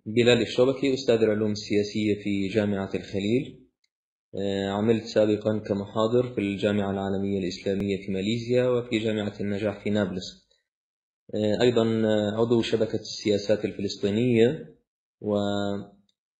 بلال الشبكي، أستاذ العلوم السياسية في جامعة الخليل. عملت سابقا كمحاضر في الجامعة العالمية الإسلامية في ماليزيا وفي جامعة النجاح في نابلس. أيضا عضو شبكة السياسات الفلسطينية، وعضو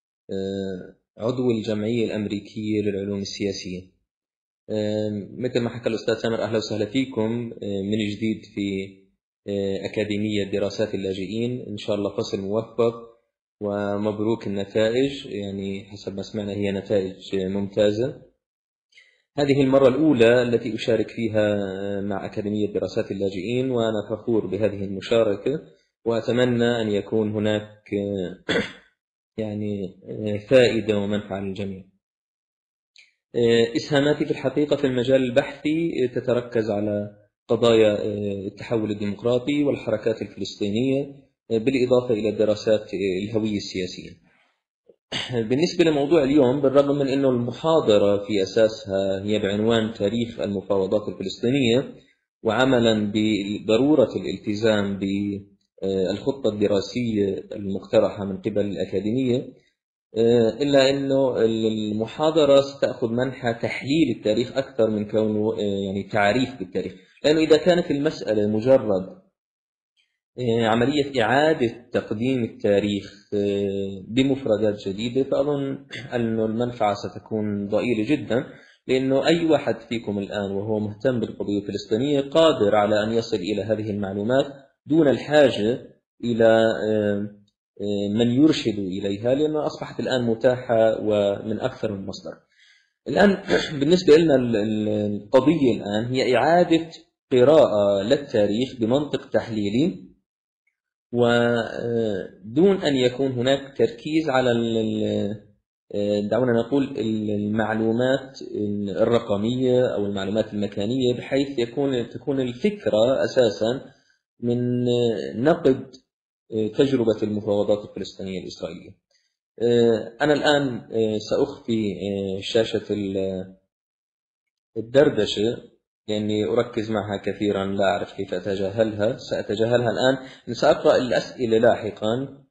الجمعية الأمريكية للعلوم السياسية. مثل ما حكى الأستاذ سامر، أهلا وسهلا فيكم من جديد في أكاديمية دراسات اللاجئين. إن شاء الله فصل موفق ومبروك النتائج، يعني حسب ما سمعنا هي نتائج ممتازة. هذه المرة الأولى التي أشارك فيها مع أكاديمية دراسات اللاجئين، وأنا فخور بهذه المشاركة، وأتمنى أن يكون هناك يعني فائدة ومنفعة للجميع. إسهاماتي في الحقيقة في المجال البحثي تتركز على قضايا التحول الديمقراطي والحركات الفلسطينية، بالإضافة إلى دراسات الهوية السياسية. بالنسبة لموضوع اليوم، بالرغم من أنه المحاضرة في أساسها هي بعنوان تاريخ المفاوضات الفلسطينية، وعملا بضرورة الالتزام بالخطة الدراسية المقترحة من قبل الأكاديمية، إلا أنه المحاضرة ستأخذ منحى تحليل التاريخ أكثر من كونه يعني تعريف بالتاريخ. لأنه إذا كانت المسألة مجرد عملية إعادة تقديم التاريخ بمفردات جديدة، فأظن أن المنفعة ستكون ضئيلة جدا، لأنه أي واحد فيكم الآن وهو مهتم بالقضية الفلسطينية قادر على أن يصل إلى هذه المعلومات دون الحاجة إلى من يرشد إليها، لأنها أصبحت الآن متاحة ومن أكثر من مصدر. الآن بالنسبة لنا القضية الآن هي إعادة قراءة للتاريخ بمنطق تحليلي، ودون أن يكون هناك تركيز على دعونا نقول المعلومات الرقمية أو المعلومات المكانية، بحيث تكون الفكرة أساسا من نقد تجربة المفاوضات الفلسطينية الإسرائيلية. أنا الآن سأخفي شاشة الدردشة لأني أركز معها كثيرا، لا أعرف كيف أتجاهلها. سأتجاهلها الآن، سأقرأ الأسئلة لاحقا.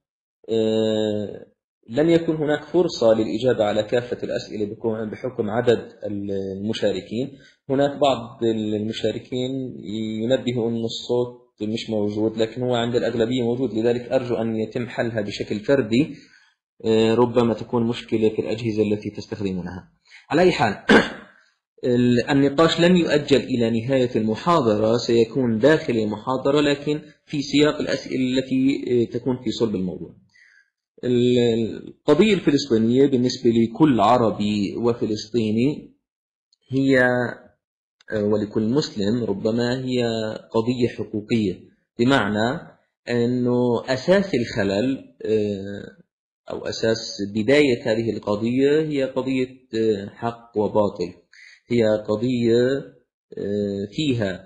لن يكون هناك فرصة للإجابة على كافة الأسئلة بحكم عدد المشاركين. هناك بعض المشاركين ينبه أن الصوت مش موجود، لكن هو عند الأغلبية موجود، لذلك أرجو أن يتم حلها بشكل فردي. ربما تكون مشكلة في الأجهزة التي تستخدمونها. على أي حال، النقاش لن يؤجل إلى نهاية المحاضرة، سيكون داخل المحاضرة لكن في سياق الأسئلة التي تكون في صلب الموضوع. القضية الفلسطينية بالنسبة لكل عربي وفلسطيني هي ولكل مسلم ربما هي قضية حقوقية، بمعنى أنه أساس الخلل أو أساس بداية هذه القضية هي قضية حق وباطل. هي قضية فيها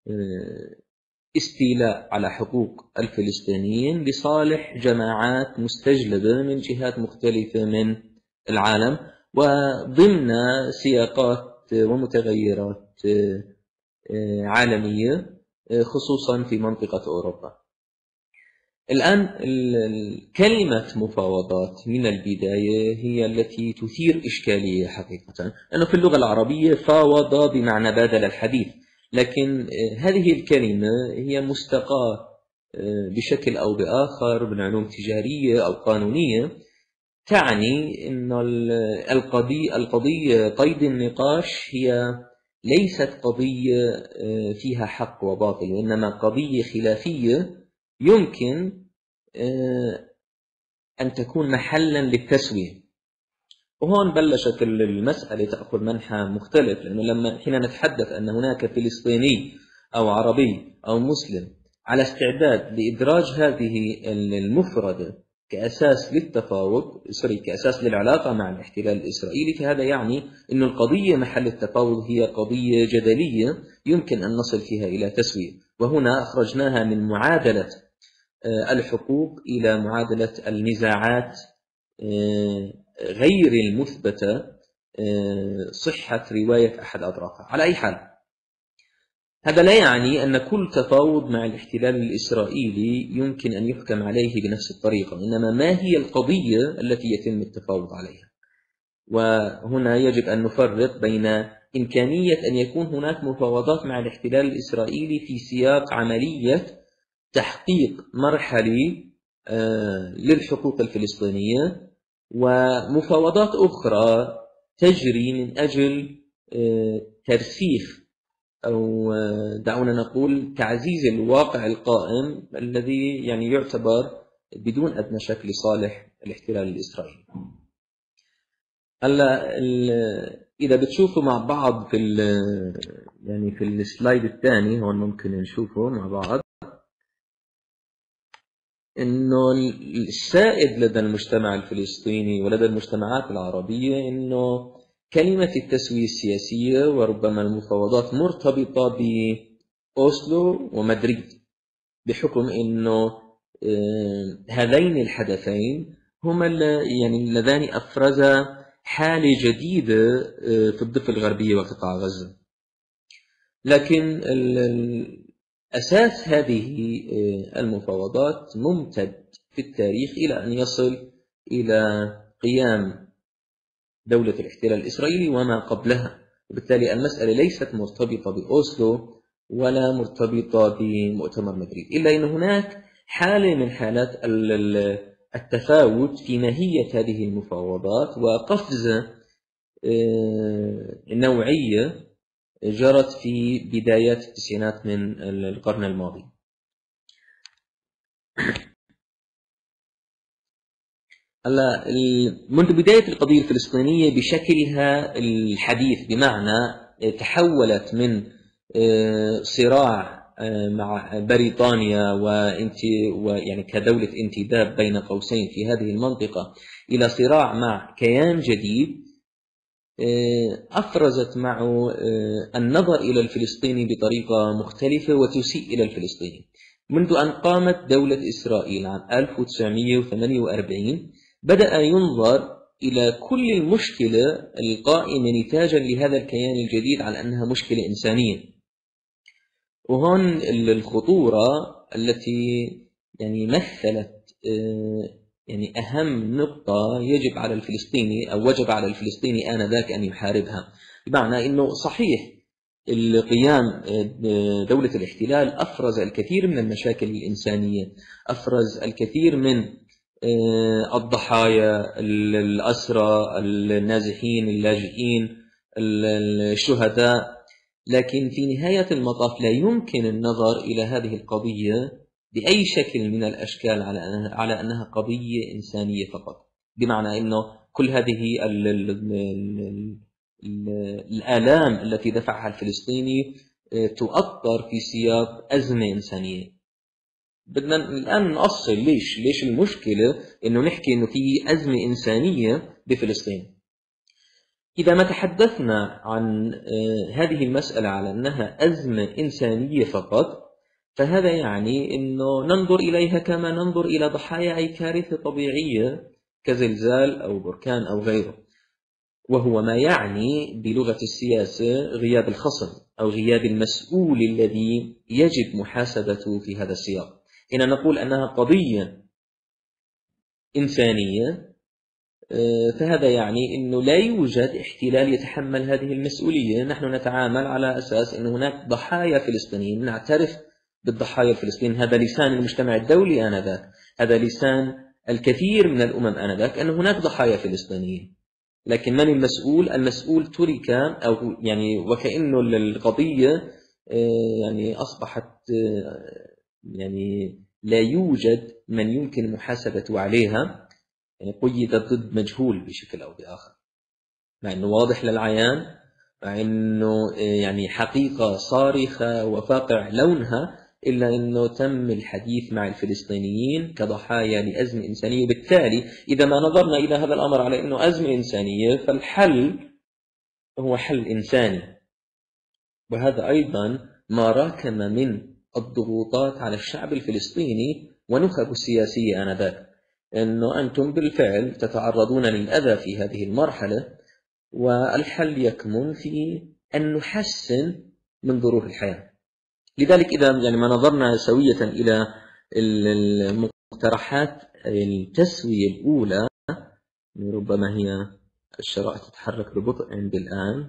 استيلاء على حقوق الفلسطينيين لصالح جماعات مستجلبة من جهات مختلفة من العالم، وضمن سياقات ومتغيرات عالمية، خصوصا في منطقة أوروبا. الآن كلمة مفاوضات من البداية هي التي تثير إشكالية حقيقة، لأنه في اللغة العربية فاوض بمعنى بادل الحديث، لكن هذه الكلمة هي مستقاة بشكل أو بآخر من علوم تجارية أو قانونية، تعني أن القضية قيد النقاش هي ليست قضية فيها حق وباطل، وإنما قضية خلافية يمكن أن تكون محلا للتسوية. وهون بلشت المسألة تأخذ منحى مختلف، لأنه حين نتحدث أن هناك فلسطيني أو عربي أو مسلم على استعداد لإدراج هذه المفردة كأساس للتفاوض، كأساس للعلاقة مع الاحتلال الإسرائيلي، فهذا يعني أن القضية محل التفاوض هي قضية جدلية يمكن أن نصل فيها إلى تسوية. وهنا أخرجناها من معادلة الحقوق إلى معادلة النزاعات غير المثبتة صحة رواية أحد أطرافها. على أي حال، هذا لا يعني أن كل تفاوض مع الاحتلال الإسرائيلي يمكن أن يحكم عليه بنفس الطريقة، إنما ما هي القضية التي يتم التفاوض عليها. وهنا يجب أن نفرق بين إمكانية أن يكون هناك مفاوضات مع الاحتلال الإسرائيلي في سياق عملية تحقيق مرحلي للحقوق الفلسطينية، ومفاوضات أخرى تجري من أجل ترسيخ أو دعونا نقول تعزيز الواقع القائم الذي يعني يعتبر بدون أدنى شك لصالح الاحتلال الإسرائيلي. هلا إذا بتشوفوا مع بعض في يعني في السلايد الثاني هون ممكن نشوفه مع بعض، إنه السائد لدى المجتمع الفلسطيني ولدى المجتمعات العربية إنه كلمة التسوية السياسية وربما المفاوضات مرتبطة بأوسلو ومدريد، بحكم إنه هذين الحدثين هما يعني اللذان أفرزا حالة جديدة في الضفة الغربية وقطاع غزة. لكن أساس هذه المفاوضات ممتد في التاريخ إلى أن يصل إلى قيام دولة الاحتلال الإسرائيلي وما قبلها، وبالتالي المسألة ليست مرتبطة بأوسلو ولا مرتبطة بمؤتمر مدريد، إلا أن هناك حالة من حالات التفاوت في ماهية هذه المفاوضات وقفزة نوعية جرت في بدايات التسعينات من القرن الماضي. هلا منذ بداية القضية الفلسطينية بشكلها الحديث، بمعنى تحولت من صراع مع بريطانيا ويعني كدولة انتداب بين قوسين في هذه المنطقة إلى صراع مع كيان جديد أفرزت معه النظر إلى الفلسطيني بطريقة مختلفة وتسيء إلى الفلسطيني. منذ أن قامت دولة إسرائيل عام 1948 بدأ ينظر إلى كل المشكلة القائمة نتاجا لهذا الكيان الجديد على أنها مشكلة إنسانية. وهون الخطورة التي يعني مثلت يعني أهم نقطة يجب على الفلسطيني أو وجب على الفلسطيني آنذاك أن يحاربها، بمعنى أنه صحيح القيام دولة الاحتلال أفرز الكثير من المشاكل الإنسانية، أفرز الكثير من الضحايا، الأسرى، النازحين، اللاجئين، الشهداء، لكن في نهاية المطاف لا يمكن النظر إلى هذه القضية بأي شكل من الأشكال على أنها قضية إنسانية فقط، بمعنى أنه كل هذه الآلام التي دفعها الفلسطيني تؤطر في سياق أزمة إنسانية. بدنا الآن نأصل ليش المشكلة أنه نحكي أنه في أزمة إنسانية بفلسطين. إذا ما تحدثنا عن هذه المسألة على أنها أزمة إنسانية فقط، فهذا يعني أنه ننظر إليها كما ننظر إلى ضحايا أي كارثة طبيعية كزلزال أو بركان أو غيره، وهو ما يعني بلغة السياسة غياب الخصم أو غياب المسؤول الذي يجب محاسبته في هذا السياق. هنا نقول أنها قضية إنسانية، فهذا يعني أنه لا يوجد احتلال يتحمل هذه المسؤولية. نحن نتعامل على أساس أن هناك ضحايا فلسطينيين، نعترف بالضحايا الفلسطينيين، هذا لسان المجتمع الدولي آنذاك، هذا لسان الكثير من الأمم آنذاك أن هناك ضحايا فلسطينيين. لكن من المسؤول؟ المسؤول ترك، أو يعني وكأنه القضية يعني أصبحت يعني لا يوجد من يمكن محاسبته عليها، يعني قيدت ضد مجهول بشكل أو بآخر، مع أنه واضح للعيان، مع أنه يعني حقيقة صارخة وفاقع لونها، إلا أنه تم الحديث مع الفلسطينيين كضحايا لأزمة إنسانية. وبالتالي إذا ما نظرنا إلى هذا الأمر على أنه أزمة إنسانية، فالحل هو حل إنساني. وهذا أيضا ما راكم من الضغوطات على الشعب الفلسطيني ونخبه السياسية آنذاك، أنه أنتم بالفعل تتعرضون للأذى في هذه المرحلة، والحل يكمن في أن نحسن من ظروف الحياة. لذلك إذا يعني ما نظرنا سوية إلى المقترحات التسوية الأولى، ربما هي الشرائح تتحرك ببطء عند الآن.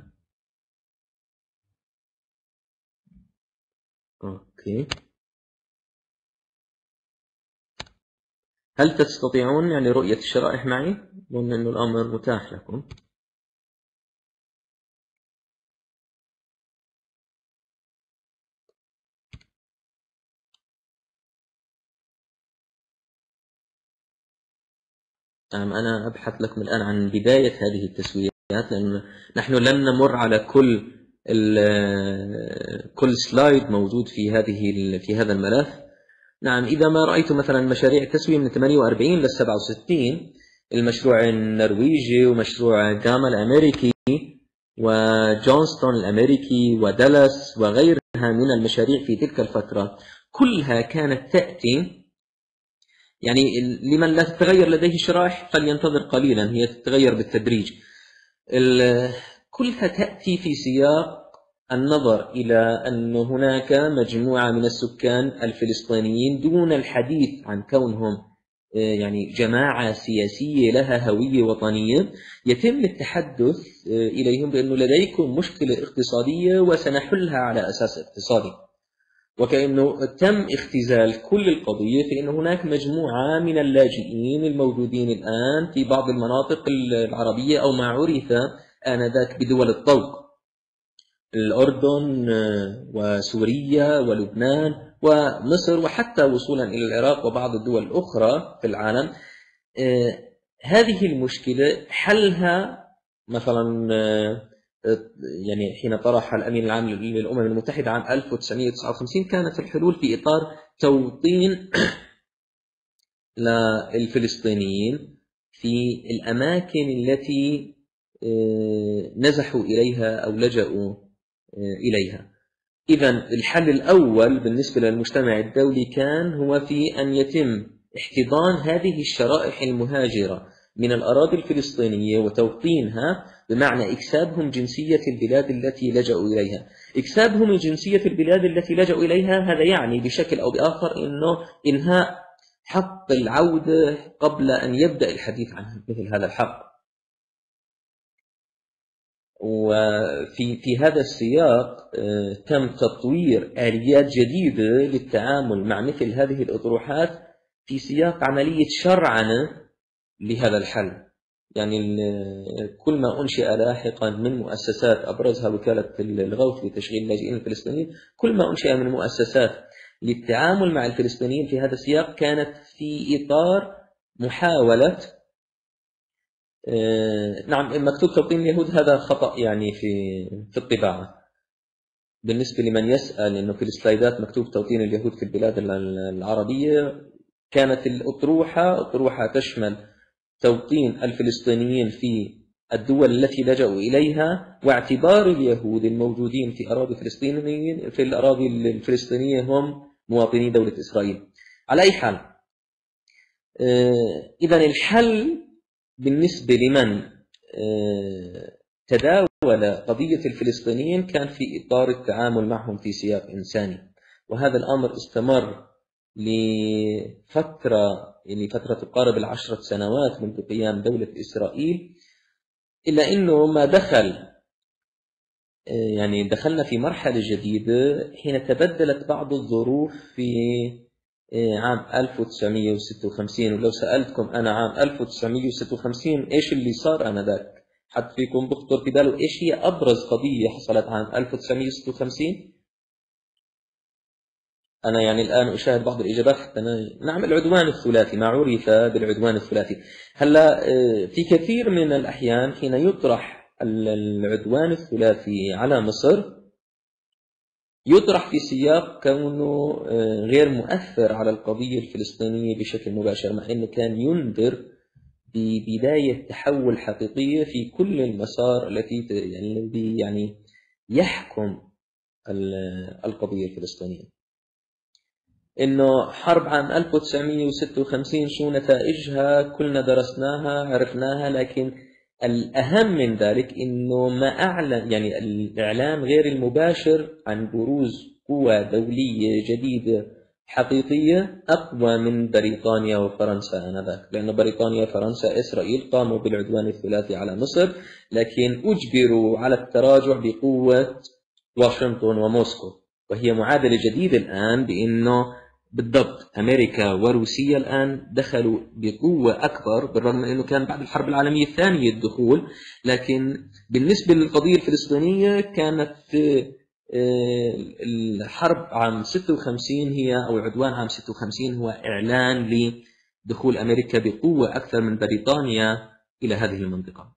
أوكي، هل تستطيعون يعني رؤية الشرائح معي؟ أظن أنه الأمر متاح لكم. نعم، أنا أبحث لكم الآن عن بداية هذه التسويات، لأن نحن لن نمر على كل سلايد موجود في هذا الملف. نعم، إذا ما رأيتم مثلا مشاريع التسوية من 48 لل 67، المشروع النرويجي ومشروع جاما الأمريكي وجونستون الأمريكي ودالاس وغيرها من المشاريع في تلك الفترة، كلها كانت تأتي يعني لمن لا تتغير لديه شرائح فلينتظر قليلا، هي تتغير بالتدريج. كلها تأتي في سياق النظر إلى أن هناك مجموعة من السكان الفلسطينيين دون الحديث عن كونهم يعني جماعة سياسية لها هوية وطنية، يتم التحدث إليهم بأنه لديكم مشكلة اقتصادية وسنحلها على أساس اقتصادي، وكأنه تم اختزال كل القضية في أن هناك مجموعة من اللاجئين الموجودين الآن في بعض المناطق العربية أو ما عرف آنذاك بدول الطوق، الأردن وسوريا ولبنان ومصر وحتى وصولا إلى العراق وبعض الدول الأخرى في العالم. هذه المشكلة حلها مثلا يعني حين طرح الأمين العام للأمم المتحدة عام 1959 كانت الحلول في إطار توطين للفلسطينيين في الأماكن التي نزحوا إليها أو لجأوا إليها. إذن الحل الأول بالنسبة للمجتمع الدولي كان هو في أن يتم احتضان هذه الشرائح المهاجرة من الأراضي الفلسطينية وتوطينها، بمعنى إكسابهم جنسية البلاد التي لجأوا إليها. إكسابهم الجنسية البلاد التي لجأوا إليها هذا يعني بشكل أو بآخر إنه إنهاء حق العودة قبل أن يبدأ الحديث عن مثل هذا الحق. وفي هذا السياق تم تطوير آليات جديدة للتعامل مع مثل هذه الأطروحات في سياق عملية شرعنة لهذا الحل. يعني كل ما أنشئ لاحقا من مؤسسات أبرزها وكالة الغوث لتشغيل اللاجئين الفلسطينيين، كل ما أنشئ من مؤسسات للتعامل مع الفلسطينيين في هذا السياق كانت في إطار محاولة نعم، مكتوب توطين اليهود، هذا خطأ يعني في الطباعة. بالنسبة لمن يسأل إنه في السلايدات مكتوب توطين اليهود في البلاد العربية، كانت الأطروحة تشمل توطين الفلسطينيين في الدول التي لجأوا إليها، واعتبار اليهود الموجودين في الأراضي الفلسطينية هم مواطني دولة إسرائيل. على أي حال، إذن الحل بالنسبة لمن تداول قضية الفلسطينيين كان في إطار التعامل معهم في سياق إنساني، وهذا الأمر استمر لفترة يعني فترة تقارب 10 سنوات منذ قيام دولة إسرائيل، إلا أنه ما يعني دخلنا في مرحلة جديدة حين تبدلت بعض الظروف في عام 1956. ولو سألتكم أنا عام 1956 إيش اللي صار آنذاك، حد فيكم بخطر في باله إيش هي أبرز قضية حصلت عام 1956؟ أنا يعني الآن أشاهد بعض الإجابات حتى نعم، العدوان الثلاثي، ما عرف بالعدوان الثلاثي. هلا في كثير من الأحيان حين يطرح العدوان الثلاثي على مصر يطرح في سياق كونه غير مؤثر على القضية الفلسطينية بشكل مباشر، مع أنه كان ينذر ببداية تحول حقيقية في كل المسار التي يعني يحكم القضية الفلسطينية. إنه حرب عام 1956 شو نتائجها كلنا درسناها عرفناها، لكن الأهم من ذلك إنه ما أعلن يعني الإعلان غير المباشر عن بروز قوة دولية جديدة حقيقية أقوى من بريطانيا وفرنسا آنذاك، لأن بريطانيا وفرنسا إسرائيل قاموا بالعدوان الثلاثي على مصر، لكن أجبروا على التراجع بقوة واشنطن وموسكو. وهي معادلة جديدة الآن، بأنه بالضبط أمريكا وروسيا الآن دخلوا بقوة أكبر، بالرغم من أنه كان بعد الحرب العالمية الثانية الدخول، لكن بالنسبة للقضية الفلسطينية كانت الحرب عام 56 هي أو العدوان عام 56 هو إعلان لدخول أمريكا بقوة أكثر من بريطانيا إلى هذه المنطقة.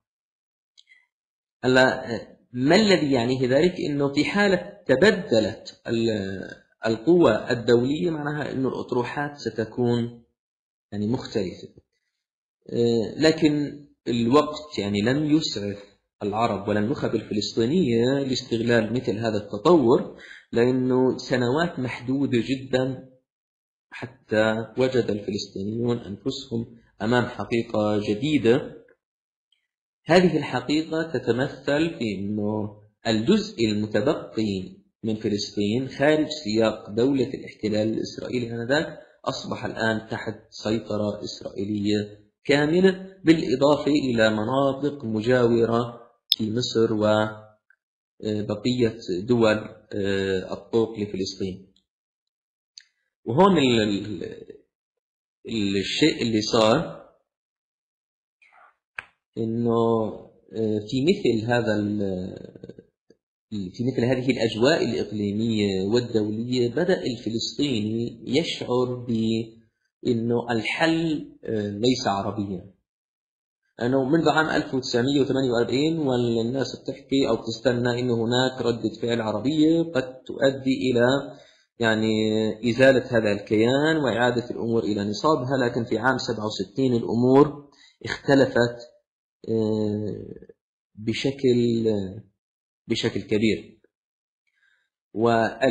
ما الذي يعنيه ذلك؟ أنه في حالة تبدلت القوة الدولية معناها أن الأطروحات ستكون يعني مختلفة، لكن الوقت يعني لم يسعف العرب ولا النخب الفلسطينية لاستغلال مثل هذا التطور، لأنه سنوات محدودة جدا حتى وجد الفلسطينيون أنفسهم أمام حقيقة جديدة. هذه الحقيقة تتمثل في أنه الجزء المتبقي من فلسطين خارج سياق دولة الاحتلال الإسرائيلي آنذاك أصبح الآن تحت سيطرة إسرائيلية كاملة، بالإضافة إلى مناطق مجاورة في مصر وبقية دول الطوق لفلسطين. وهون الشيء اللي صار إنه في مثل هذه الأجواء الإقليمية والدولية بدأ الفلسطيني يشعر بأنه الحل ليس عربيا. أنه منذ عام 1948 والناس بتحكي أو بتستنى أنه هناك ردة فعل عربية قد تؤدي إلى يعني إزالة هذا الكيان وإعادة الأمور إلى نصابها، لكن في عام 67 الأمور اختلفت بشكل كبير. وما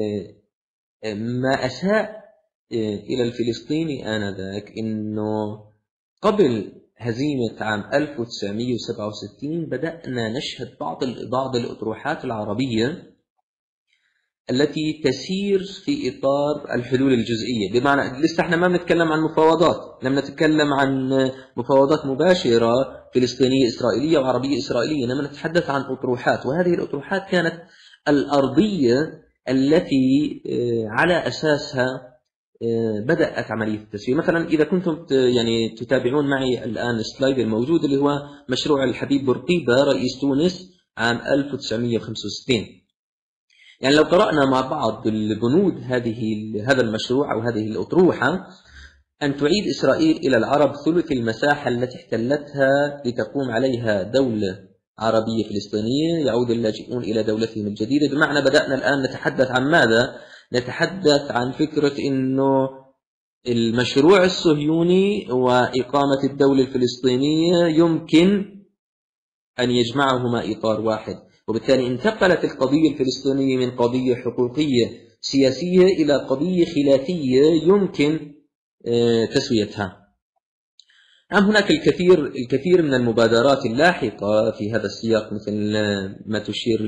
أساء إلى الفلسطيني آنذاك إنه قبل هزيمة عام 1967 بدأنا نشهد بعض الأطروحات العربية التي تسير في إطار الحلول الجزئية، بمعنى لسه احنا ما بنتكلم عن مفاوضات، لم نتكلم عن مفاوضات مباشرة فلسطينية إسرائيلية وعربية إسرائيلية، إنما نتحدث عن أطروحات، وهذه الأطروحات كانت الأرضية التي على أساسها بدأت عملية التسوية. مثلا إذا كنتم يعني تتابعون معي الآن السلايد الموجود اللي هو مشروع الحبيب بورقيبة رئيس تونس عام 1965، يعني لو قرأنا مع بعض البنود هذا المشروع أو هذه الأطروحة، أن تعيد إسرائيل إلى العرب ثلث المساحة التي احتلتها لتقوم عليها دولة عربية فلسطينية، يعود اللاجئون إلى دولتهم الجديدة. بمعنى بدأنا الآن نتحدث عن ماذا؟ نتحدث عن فكرة أنه المشروع الصهيوني وإقامة الدولة الفلسطينية يمكن أن يجمعهما إطار واحد، وبالتالي انتقلت القضية الفلسطينية من قضية حقوقية سياسية إلى قضية خلافية يمكن تسويتها. هناك الكثير من المبادرات اللاحقة في هذا السياق مثل ما تشير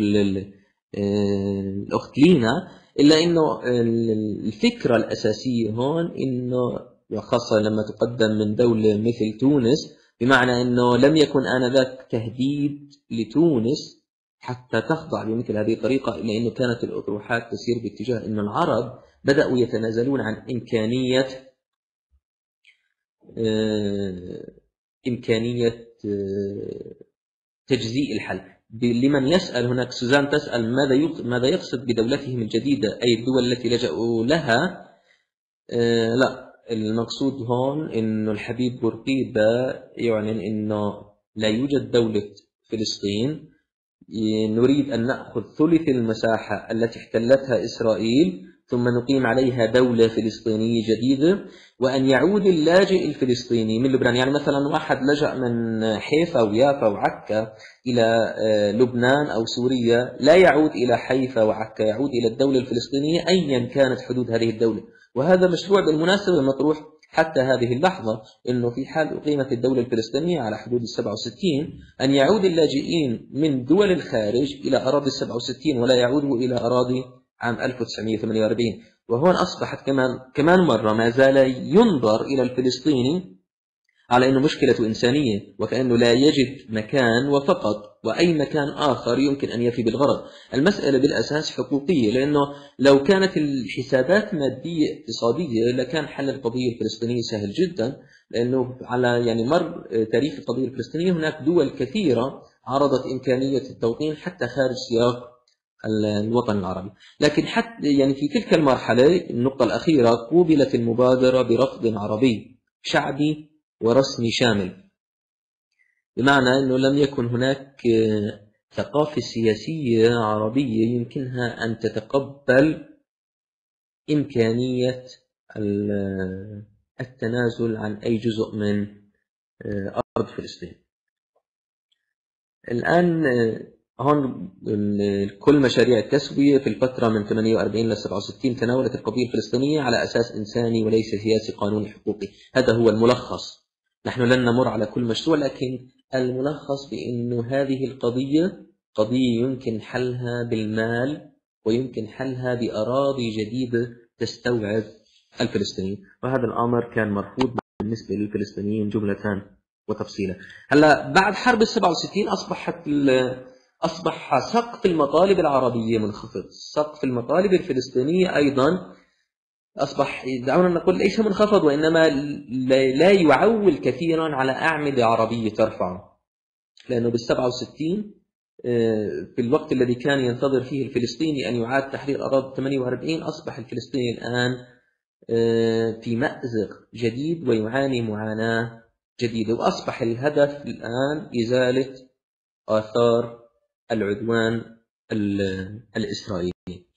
الأخت لينا، إلا أنه الفكرة الأساسية هون أنه وخاصة لما تقدم من دولة مثل تونس، بمعنى أنه لم يكن آنذاك تهديد لتونس حتى تخضع بمثل هذه الطريقة، إلا أنه كانت الأطروحات تسير باتجاه أن العرب بدأوا يتنازلون عن إمكانية تجزيء الحل. لمن يسأل هناك سوزان تسأل ماذا يقصد بدولتهم الجديدة، أي الدول التي لجأوا لها؟ لا، المقصود هون إنه الحبيب بورقيبة يعلن إنه لا يوجد دولة فلسطين، نريد أن نأخذ ثلث المساحة التي احتلتها إسرائيل ثم نقيم عليها دولة فلسطينية جديدة، وأن يعود اللاجئ الفلسطيني من لبنان. يعني مثلا واحد لجأ من حيفا ويافا وعكا إلى لبنان أو سوريا، لا يعود إلى حيفا وعكا، يعود إلى الدولة الفلسطينية أيا كانت حدود هذه الدولة. وهذا مشروع بالمناسبة مطروح حتى هذه اللحظة، إنه في حال أقيمت الدولة الفلسطينية على حدود 67 أن يعود اللاجئين من دول الخارج إلى أراضي 67 ولا يعودوا إلى أراضي عام 1948. وهون أصبحت كمان مرة ما زال ينظر إلى الفلسطيني على أنه مشكلة إنسانية، وكأنه لا يجد مكان وفقط، وأي مكان آخر يمكن أن يفي بالغرض. المسألة بالأساس حقوقية، لأنه لو كانت الحسابات مادية اقتصادية لكان حل القضية الفلسطينية سهل جدا، لأنه على يعني مر تاريخ القضية الفلسطينية هناك دول كثيرة عرضت إمكانية التوطين حتى خارج سياق الوطن العربي. لكن حتى يعني في تلك المرحلة، النقطة الأخيرة، قوبلت المبادرة برفض عربي شعبي ورسمي شامل، بمعنى أنه لم يكن هناك ثقافة سياسية عربية يمكنها أن تتقبل إمكانية التنازل عن أي جزء من أرض فلسطين. الآن هون كل مشاريع التسوية في الفترة من 48 ل 67 تناولت القضية الفلسطينية على أساس إنساني وليس سياسي قانوني حقوقي. هذا هو الملخص. نحن لن نمر على كل مشروع، لكن الملخص بأنه هذه القضية قضية يمكن حلها بالمال، ويمكن حلها بأراضي جديدة تستوعب الفلسطينيين، وهذا الأمر كان مرفوض بالنسبة للفلسطينيين جملة وتفصيلا. هلا بعد حرب 67 أصبح سقف المطالب العربية منخفض، سقف المطالب الفلسطينية أيضا أصبح، دعونا نقول، ليس منخفض، وإنما لا يعول كثيرا على أعمدة عربية ترفعه. لأنه بال67 في الوقت الذي كان ينتظر فيه الفلسطيني أن يعاد تحرير أراضي 48 أصبح الفلسطيني الآن في مأزق جديد ويعاني معاناة جديدة، وأصبح الهدف الآن إزالة آثار العدوان الإسرائيلي.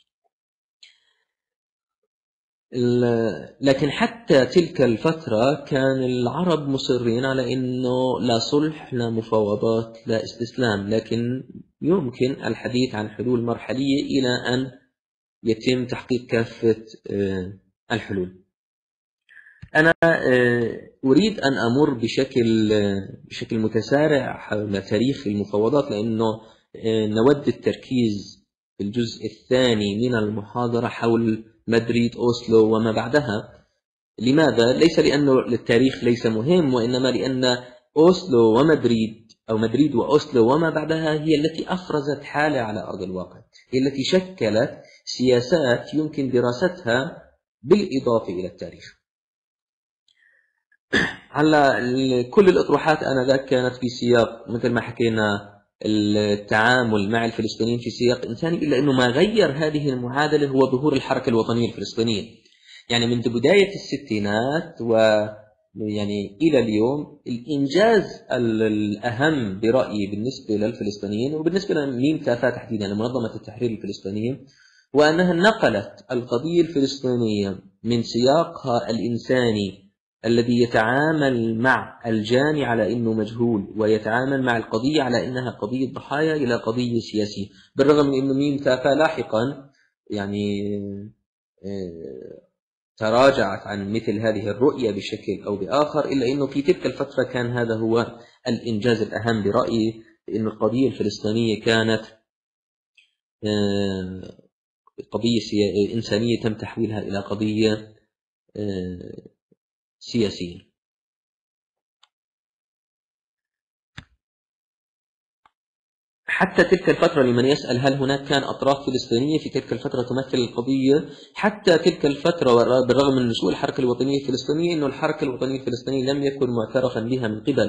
لكن حتى تلك الفترة كان العرب مصرين على أنه لا صلح لا مفاوضات لا استسلام، لكن يمكن الحديث عن حلول مرحلية إلى أن يتم تحقيق كافة الحلول. أنا أريد أن أمر بشكل متسارع حول تاريخ المفاوضات، لأنه نود التركيز في الجزء الثاني من المحاضرة حول مدريد أوسلو وما بعدها. لماذا؟ ليس لأنه التاريخ ليس مهم، وإنما لأن أوسلو ومدريد، أو مدريد وأوسلو وما بعدها، هي التي أفرزت حالة على أرض الواقع، هي التي شكلت سياسات يمكن دراستها بالإضافة إلى التاريخ. هلا كل الأطروحات آنذاك كانت في سياق، مثل ما حكينا، التعامل مع الفلسطينيين في سياق إنساني، إلا أنه ما غير هذه المعادلة هو ظهور الحركة الوطنية الفلسطينية. يعني منذ بداية الستينات ويعني إلى اليوم، الإنجاز الأهم برأيي بالنسبة للفلسطينيين وبالنسبة لميم تافا تحديدا، لمنظمة التحرير الفلسطينية، وأنها نقلت القضية الفلسطينية من سياقها الإنساني الذي يتعامل مع الجاني على أنه مجهول، ويتعامل مع القضية على أنها قضية ضحايا، إلى قضية سياسية. بالرغم من أنه ميم تافا لاحقا يعني تراجعت عن مثل هذه الرؤية بشكل أو بآخر، إلا أنه في تلك الفترة كان هذا هو الإنجاز الأهم برأيي، أن القضية الفلسطينية كانت قضية إنسانية تم تحويلها إلى قضية سياسية. حتى تلك الفترة، لمن يسأل هل هناك كان أطراف فلسطينية في تلك الفترة تمثل القضية، حتى تلك الفترة بالرغم من نشوء الحركة الوطنية الفلسطينية، أن الحركة الوطنية الفلسطينية لم يكن معترفا بها من قبل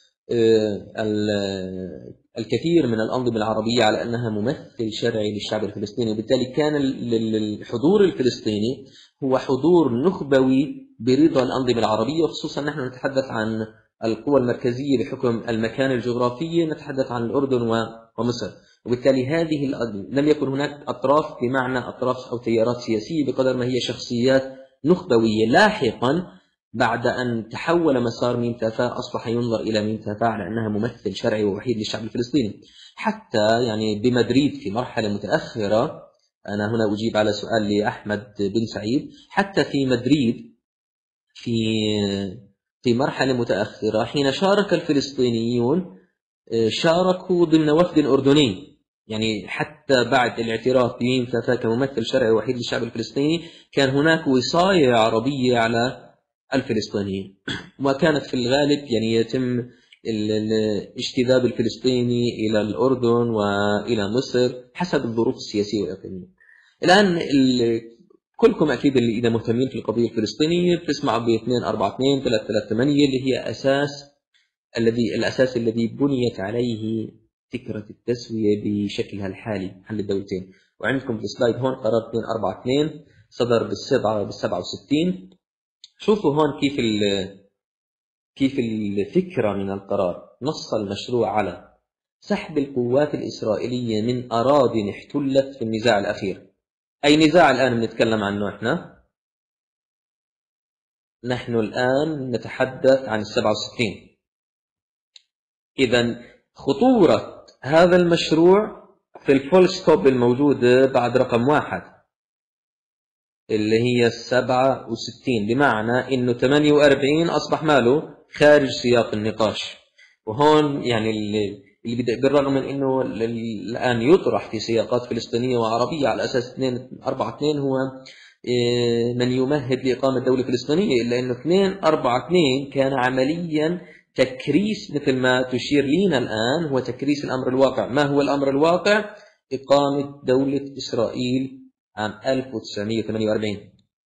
الكثير من الأنظمة العربية على أنها ممثل شرعي للشعب الفلسطيني، وبالتالي كان الحضور الفلسطيني هو حضور نخبوي برضا الأنظمة العربية، وخصوصا نحن نتحدث عن القوى المركزية بحكم المكان الجغرافي، نتحدث عن الأردن ومصر. وبالتالي هذه لم يكن هناك أطراف بمعنى أطراف أو تيارات سياسية بقدر ما هي شخصيات نخبوية. لاحقا بعد أن تحول مسار ميم تافا، أصبح ينظر إلى ميم تافا على أنها ممثل شرعي ووحيد للشعب الفلسطيني. حتى يعني بمدريد في مرحلة متأخرة، أنا هنا أجيب على سؤال لأحمد بن سعيد، حتى في مدريد في مرحلة متأخرة حين شارك الفلسطينيون، شاركوا ضمن وفد أردني، يعني حتى بعد الاعتراف بميم كممثل شرعي وحيد للشعب الفلسطيني كان هناك وصاية عربية على الفلسطينيين، وكانت في الغالب يعني يتم الاجتذاب الفلسطيني إلى الأردن وإلى مصر حسب الظروف السياسية والإقليمية. الآن كلكم أكيد اللي إذا مهتمين في القضية الفلسطينية بتسمعوا ب 242 338 اللي هي الأساس الذي بنيت عليه فكرة التسوية بشكلها الحالي، حل الدولتين. وعندكم في السلايد هون قرار 242 صدر بال67. شوفوا هون كيف الفكرة من القرار. نص المشروع على سحب القوات الإسرائيلية من أراضٍ احتلت في النزاع الأخير. أي نزاع الآن بنتكلم عنه إحنا؟ نحن الآن نتحدث عن 67. إذا خطورة هذا المشروع في الفول ستوب الموجودة بعد رقم 1 اللي هي 67، بمعنى إنه 48 أصبح ماله خارج سياق النقاش. وهون يعني اللي بالرغم من إنه الآن يطرح في سياقات فلسطينية وعربية على أساس 242 هو من يمهد لإقامة دولة فلسطينية، إلا إنه 242 كان عمليا تكريس، مثل ما تشير لينا الآن هو تكريس الأمر الواقع. ما هو الأمر الواقع؟ إقامة دولة إسرائيل عام 1948.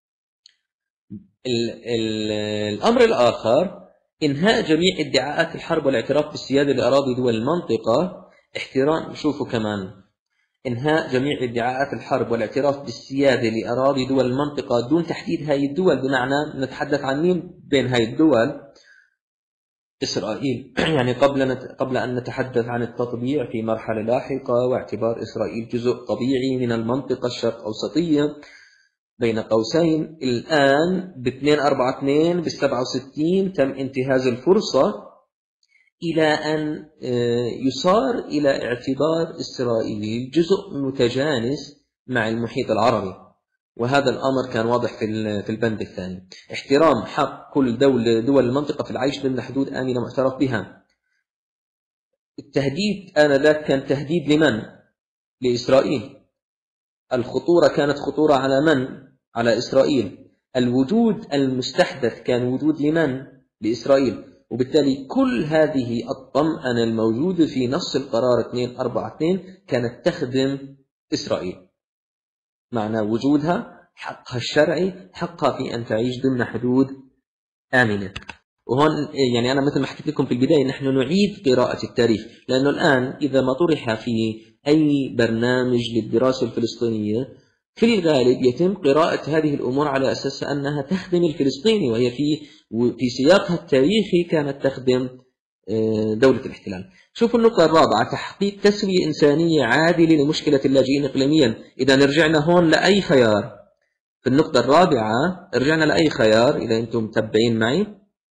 الأمر الآخر إنهاء جميع ادعاءات الحرب والاعتراف بالسيادة لأراضي دول المنطقة. احترام، شوفوا كمان، إنهاء جميع ادعاءات الحرب والاعتراف بالسيادة لأراضي دول المنطقة دون تحديد هاي الدول، بمعنى نتحدث عن مين بين هاي الدول؟ إسرائيل. يعني قبل أن نتحدث عن التطبيع في مرحلة لاحقة واعتبار إسرائيل جزء طبيعي من المنطقة الشرق أوسطية بين قوسين. الآن ب 242 بال 67 تم انتهاز الفرصة إلى أن يصار إلى اعتبار إسرائيل جزء متجانس مع المحيط العربي. وهذا الأمر كان واضح في البند الثاني. احترام حق كل دول المنطقة في العيش ضمن حدود آمنة معترف بها. التهديد آنذاك كان تهديد لمن؟ لإسرائيل. الخطورة كانت خطورة على من؟ على إسرائيل. الوجود المستحدث كان وجود لمن؟ لإسرائيل. وبالتالي كل هذه الطمأنة الموجودة في نص القرار 242 كانت تخدم إسرائيل، معنى وجودها، حقها الشرعي، حقها في أن تعيش ضمن حدود آمنة. وهون يعني أنا مثل ما حكيت لكم في البداية نحن نعيد قراءة التاريخ، لأنه الآن إذا ما طرح في أي برنامج للدراسة الفلسطينية في الغالب يتم قراءة هذه الأمور على أساس أنها تخدم الفلسطيني، وهي في سياقها التاريخي كانت تخدم دولة الاحتلال. شوفوا النقطة الرابعة، تحقيق تسوية إنسانية عادلة لمشكلة اللاجئين إقليميا. إذا رجعنا هون لأي خيار في النقطة الرابعة، رجعنا لأي خيار إذا أنتم متبعين معي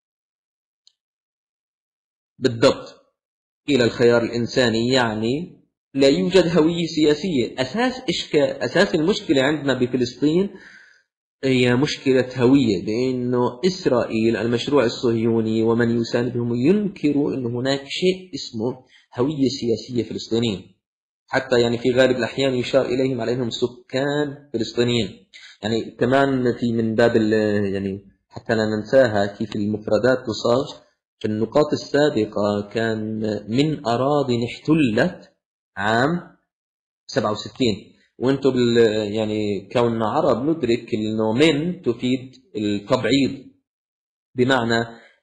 بالضبط إلى الخيار الإنساني. يعني لا يوجد هوية سياسية. أساس المشكلة عندنا بفلسطين هي مشكلة هوية، بأنه إسرائيل المشروع الصهيوني ومن يساندهم ينكروا أن هناك شيء اسمه هوية سياسية فلسطينية. حتى يعني في غالب الأحيان يشار إليهم على أنهم سكان فلسطينيين. يعني كمان في من باب يعني حتى لا ننساها كيف المفردات تصاغ. في النقاط السابقة كان من أراضي احتلت عام 67، وانتم يعني كوننا عرب ندرك انه من تفيد التبعيض، بمعنى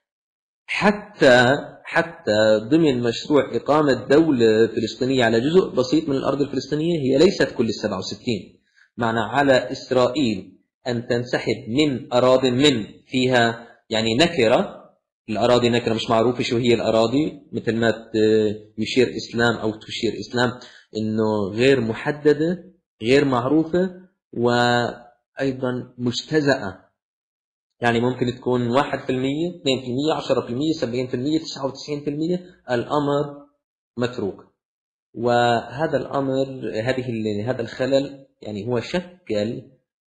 حتى ضمن مشروع إقامة دولة فلسطينية على جزء بسيط من الأرض الفلسطينية هي ليست كل 67. معنى على إسرائيل أن تنسحب من أراضٍ من فيها يعني نكرة. الأراضي نكرة، مش معروفة شو هي الأراضي، مثل ما يشير إسلام أو تشير إسلام إنه غير محددة، غير معروفة، وأيضا مجتزأة. يعني ممكن تكون 1%، 2%، 10%، 70%، 99%، الأمر متروك. وهذا الأمر هذا الخلل يعني هو شكل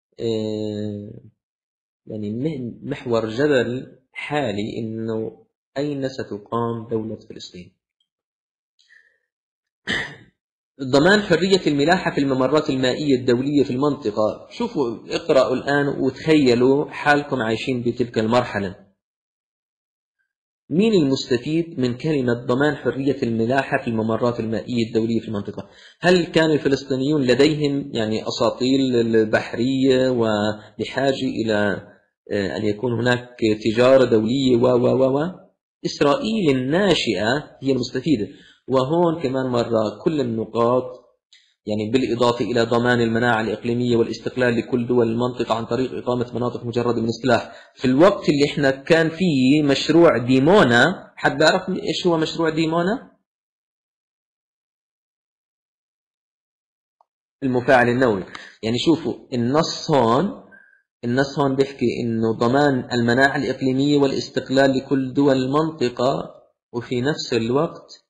يعني محور جدل حالي إنه أين ستقام دولة فلسطين. ضمان حرية الملاحة في الممرات المائية الدولية في المنطقة. شوفوا اقرأوا الآن وتخيلوا حالكم عايشين بتلك المرحلة. مين المستفيد من كلمة ضمان حرية الملاحة في الممرات المائية الدولية في المنطقة؟ هل كان الفلسطينيون لديهم يعني أساطيل البحرية وبحاجة إلى أن يكون هناك تجارة دولية و إسرائيل الناشئة هي المستفيدة. وهون كمان مرة كل النقاط، يعني بالإضافة إلى ضمان المناعة الإقليمية والاستقلال لكل دول المنطقة عن طريق إقامة مناطق مجردة من السلاح. في الوقت اللي إحنا كان فيه مشروع ديمونا، حد بيعرف إيش هو مشروع ديمونا؟ المفاعل النووي. يعني شوفوا النص هون بيحكي إنه ضمان المناعة الإقليمية والاستقلال لكل دول المنطقة، وفي نفس الوقت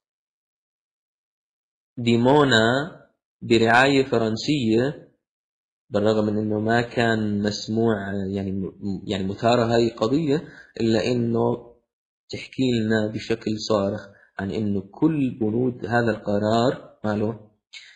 ديمونا برعاية فرنسية، بالرغم من انه ما كان مسموع يعني مثارة هاي القضية، الا انه تحكي لنا بشكل صارخ عن انه كل بنود هذا القرار ماله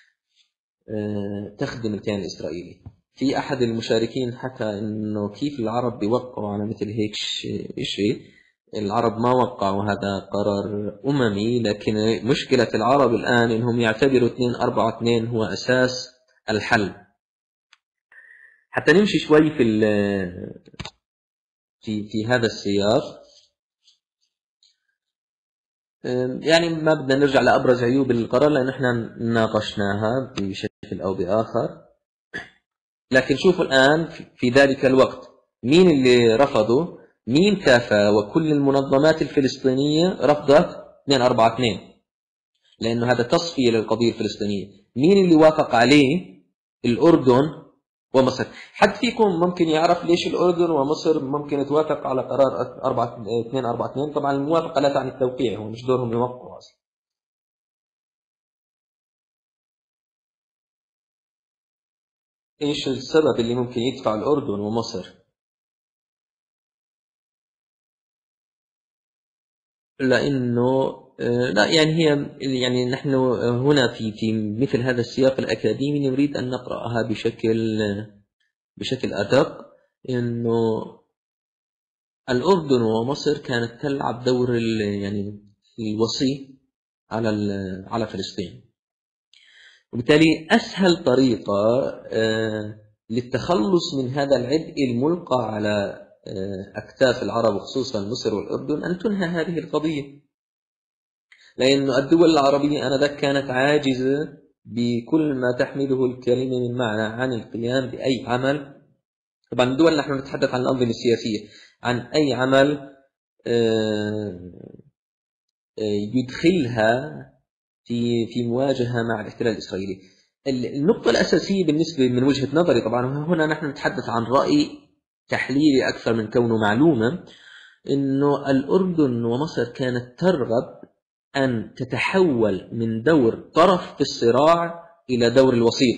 تخدم الكيان الاسرائيلي. في احد المشاركين حكى انه كيف العرب بيوقعوا على مثل هيك شيء. العرب ما وقعوا، هذا قرار اممي، لكن مشكلة العرب الان انهم يعتبروا 242 هو اساس الحل. حتى نمشي شوي في هذا السياق، يعني ما بدنا نرجع لأبرز عيوب القرار لأن احنا ناقشناها بشكل أو بآخر. لكن شوفوا الآن في ذلك الوقت مين اللي رفضه؟ مين كافى؟ وكل المنظمات الفلسطينية رفضت 242 لأنه هذا تصفية للقضية الفلسطينية. مين اللي وافق عليه؟ الأردن ومصر. حد فيكم ممكن يعرف ليش الأردن ومصر ممكن توافق على قرار 242؟ طبعا الموافقة لا تعني التوقيع، هو مش دورهم يوقعوا أصلا. إيش السبب اللي ممكن يدفع الأردن ومصر؟ لأنه لا، يعني هي يعني نحن هنا في مثل هذا السياق الأكاديمي نريد أن نقرأها بشكل أدق. إنه الأردن ومصر كانت تلعب دور يعني الوصي على فلسطين، وبالتالي أسهل طريقة للتخلص من هذا العبء الملقى على أكتاف العرب وخصوصا مصر والأردن أن تنهى هذه القضية. لأن الدول العربية آنذاك كانت عاجزة بكل ما تحمله الكلمة من معنى عن القيام بأي عمل. طبعا الدول نحن نتحدث عن الأنظمة السياسية، عن أي عمل يدخلها في مواجهة مع الاحتلال الإسرائيلي. النقطة الأساسية بالنسبة من وجهة نظري، طبعا هنا نحن نتحدث عن رأي تحليلي أكثر من كونه معلومة، إنه الأردن ومصر كانت ترغب أن تتحول من دور طرف في الصراع إلى دور الوسيط.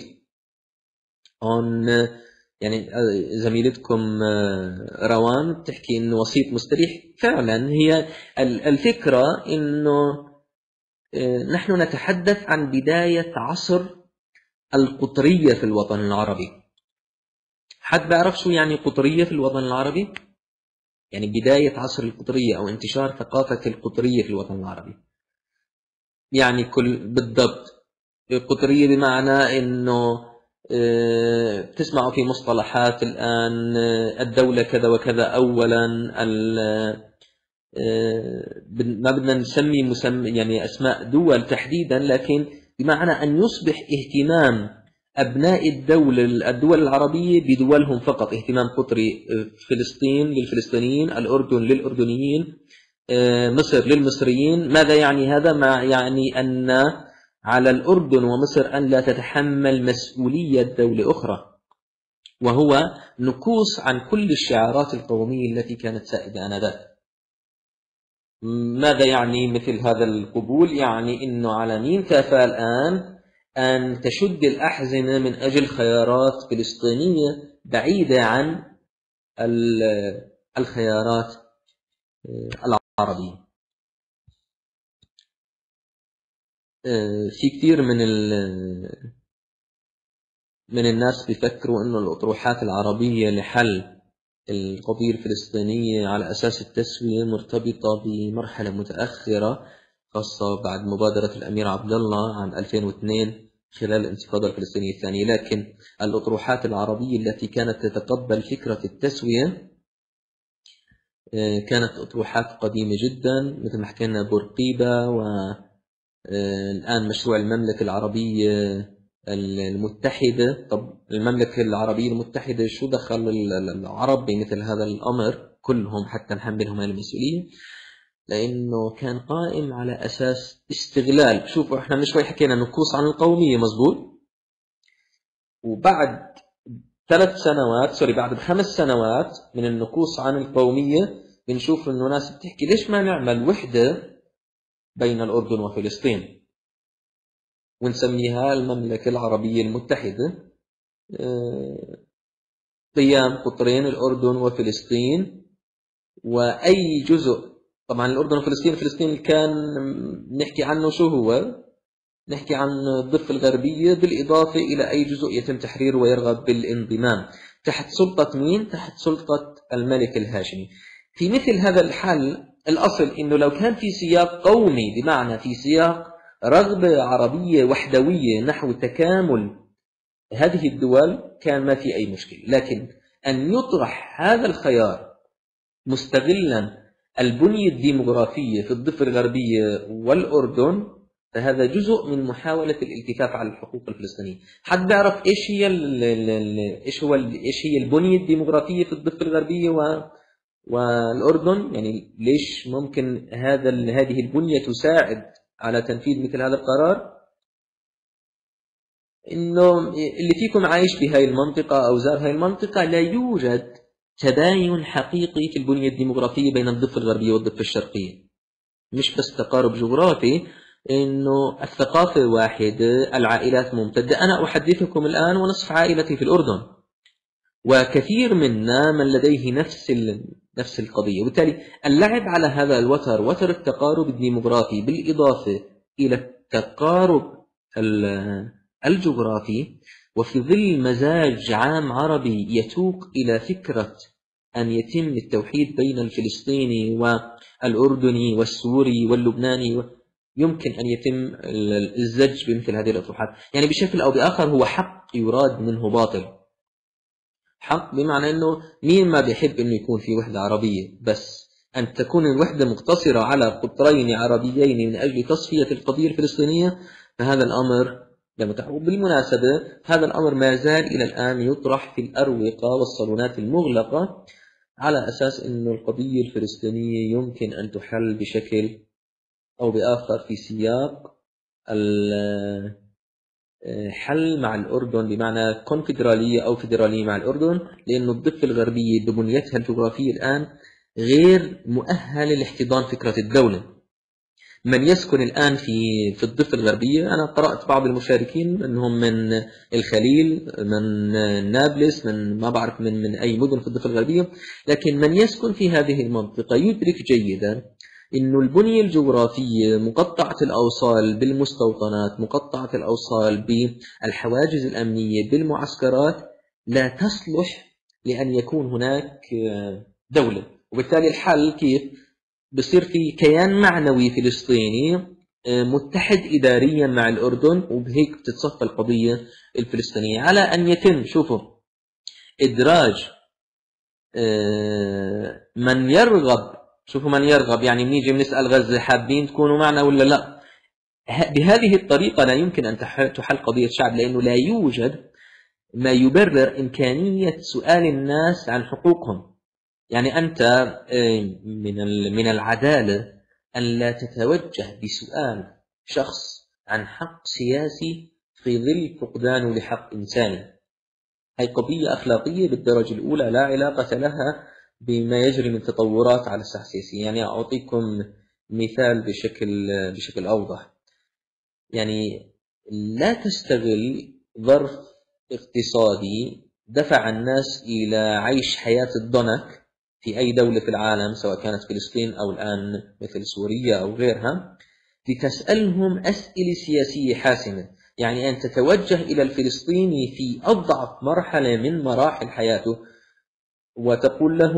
يعني زميلتكم روان بتحكي إنه وسيط مستريح. فعلا هي الفكرة إنه نحن نتحدث عن بداية عصر القطرية في الوطن العربي. حد بيعرف شو يعني قطرية في الوطن العربي؟ يعني بداية عصر القطرية أو انتشار ثقافة القطرية في الوطن العربي. يعني بالضبط القطرية بمعنى أنه بتسمعوا في مصطلحات الآن الدولة كذا وكذا أولا، ما بدنا نسمي يعني أسماء دول تحديدا، لكن بمعنى أن يصبح اهتمام أبناء الدول العربية بدولهم فقط، اهتمام قطري. فلسطين للفلسطينيين، الأردن للأردنيين، مصر للمصريين. ماذا يعني هذا؟ ما يعني أن على الأردن ومصر أن لا تتحمل مسؤولية دولة أخرى، وهو نكوص عن كل الشعارات القومية التي كانت سائدة آنذاك. ماذا يعني مثل هذا القبول؟ يعني أنه على مين كافى الآن أن تشد الأحزمة من أجل خيارات فلسطينية بعيدة عن الخيارات العربية. في كثير من الناس بيفكروا إنه الأطروحات العربية لحل القضية الفلسطينية على أساس التسوية مرتبطة بمرحلة متأخرة، خاصة بعد مبادرة الأمير عبد الله عام 2002 خلال الانتفاضة الفلسطينية الثانية. لكن الأطروحات العربية التي كانت تتقبل فكرة التسوية كانت أطروحات قديمة جدا، مثل ما حكينا بورقيبة، والآن مشروع المملكة العربية المتحدة. طب المملكة العربية المتحدة شو دخل العرب بمثل هذا الأمر كلهم حتى نحملهم هذه المسؤولية؟ لأنه كان قائم على أساس استغلال. شوفوا احنا من شوي حكينا نكوص عن القومية، مزبوط، وبعد بعد 5 سنوات من النكوص عن القومية بنشوف انه ناس بتحكي ليش ما نعمل وحدة بين الأردن وفلسطين ونسميها المملكة العربية المتحدة، قيام قطرين الأردن وفلسطين، وأي جزء. طبعا الأردن وفلسطين، فلسطين كان نحكي عنه شو هو؟ نحكي عن الضفة الغربية بالإضافة إلى أي جزء يتم تحريره ويرغب بالانضمام تحت سلطة مين؟ تحت سلطة الملك الهاشمي. في مثل هذا الحل الأصل إنه لو كان في سياق قومي، بمعنى في سياق رغبة عربية وحدوية نحو تكامل هذه الدول، كان ما في أي مشكلة. لكن أن يطرح هذا الخيار مستغلا البنية الديمغرافية في الضفة الغربية والأردن، فهذا جزء من محاولة الالتفاف على الحقوق الفلسطينية. حد بيعرف ايش هي البنية الديمغرافية في الضفة الغربية والأردن؟ يعني ليش ممكن هذه البنية تساعد على تنفيذ مثل هذا القرار؟ إنه اللي فيكم عايش بهاي المنطقة أو زار هاي المنطقة، لا يوجد تباين حقيقي في البنية الديمغرافية بين الضفة الغربية والضفة الشرقية. مش بس تقارب جغرافي، إنه الثقافة واحدة، العائلات ممتدة. أنا أحدثكم الآن ونصف عائلتي في الأردن، وكثير منا من لديه نفس القضية. وبالتالي اللعب على هذا الوتر، وتر التقارب الديمغرافي بالإضافة إلى التقارب الجغرافي، وفي ظل مزاج عام عربي يتوق إلى فكرة أن يتم التوحيد بين الفلسطيني والأردني والسوري واللبناني، يمكن أن يتم الزج بمثل هذه الأطروحات. يعني بشكل أو بآخر هو حق يراد منه باطل. حق بمعنى أنه مين ما بيحب أنه يكون في وحدة عربية، بس أن تكون الوحدة مقتصرة على قطرين عربيين من أجل تصفية القضية الفلسطينية، فهذا الأمر لا متاح. وبالمناسبة هذا الأمر ما زال إلى الآن يطرح في الأروقة والصالونات المغلقة على أساس أن القضية الفلسطينية يمكن أن تحل بشكل أو بآخر في سياق حل مع الأردن، بمعنى كونفدرالية أو فيدرالية مع الأردن، لأن الضفة الغربية ببنيتها الجغرافية الآن غير مؤهلة لاحتضان فكرة الدولة. من يسكن الآن في الضفة الغربية، أنا قرأت بعض المشاركين أنهم من الخليل، من نابلس، من ما بعرف من أي مدن في الضفة الغربية، لكن من يسكن في هذه المنطقة يدرك جيدا أن البنية الجغرافية مقطعة الأوصال بالمستوطنات، مقطعة الأوصال بالحواجز الأمنية بالمعسكرات، لا تصلح لأن يكون هناك دولة. وبالتالي الحل كيف؟ بصير في كيان معنوي فلسطيني متحد إداريا مع الأردن، وبهيك بتتصفى القضية الفلسطينية على أن يتم، شوفوا، إدراج من يرغب. شوفوا، من يرغب يعني بنيجي بنسأل غزة حابين تكونوا معنا ولا لا؟ بهذه الطريقة لا يمكن أن تحل قضية شعب، لأنه لا يوجد ما يبرر إمكانية سؤال الناس عن حقوقهم. يعني أنت من العدالة أن لا تتوجه بسؤال شخص عن حق سياسي في ظل فقدانه لحق إنساني. هذه قضية أخلاقية بالدرجة الأولى، لا علاقة لها بما يجري من تطورات على الساحة السياسية. يعني أعطيكم مثال بشكل أوضح. يعني لا تستغل ظرف اقتصادي دفع الناس إلى عيش حياة الضنك في أي دولة في العالم، سواء كانت فلسطين أو الآن مثل سوريا أو غيرها، لتسألهم أسئلة سياسية حاسمة، يعني أن تتوجه إلى الفلسطيني في أضعف مرحلة من مراحل حياته وتقول له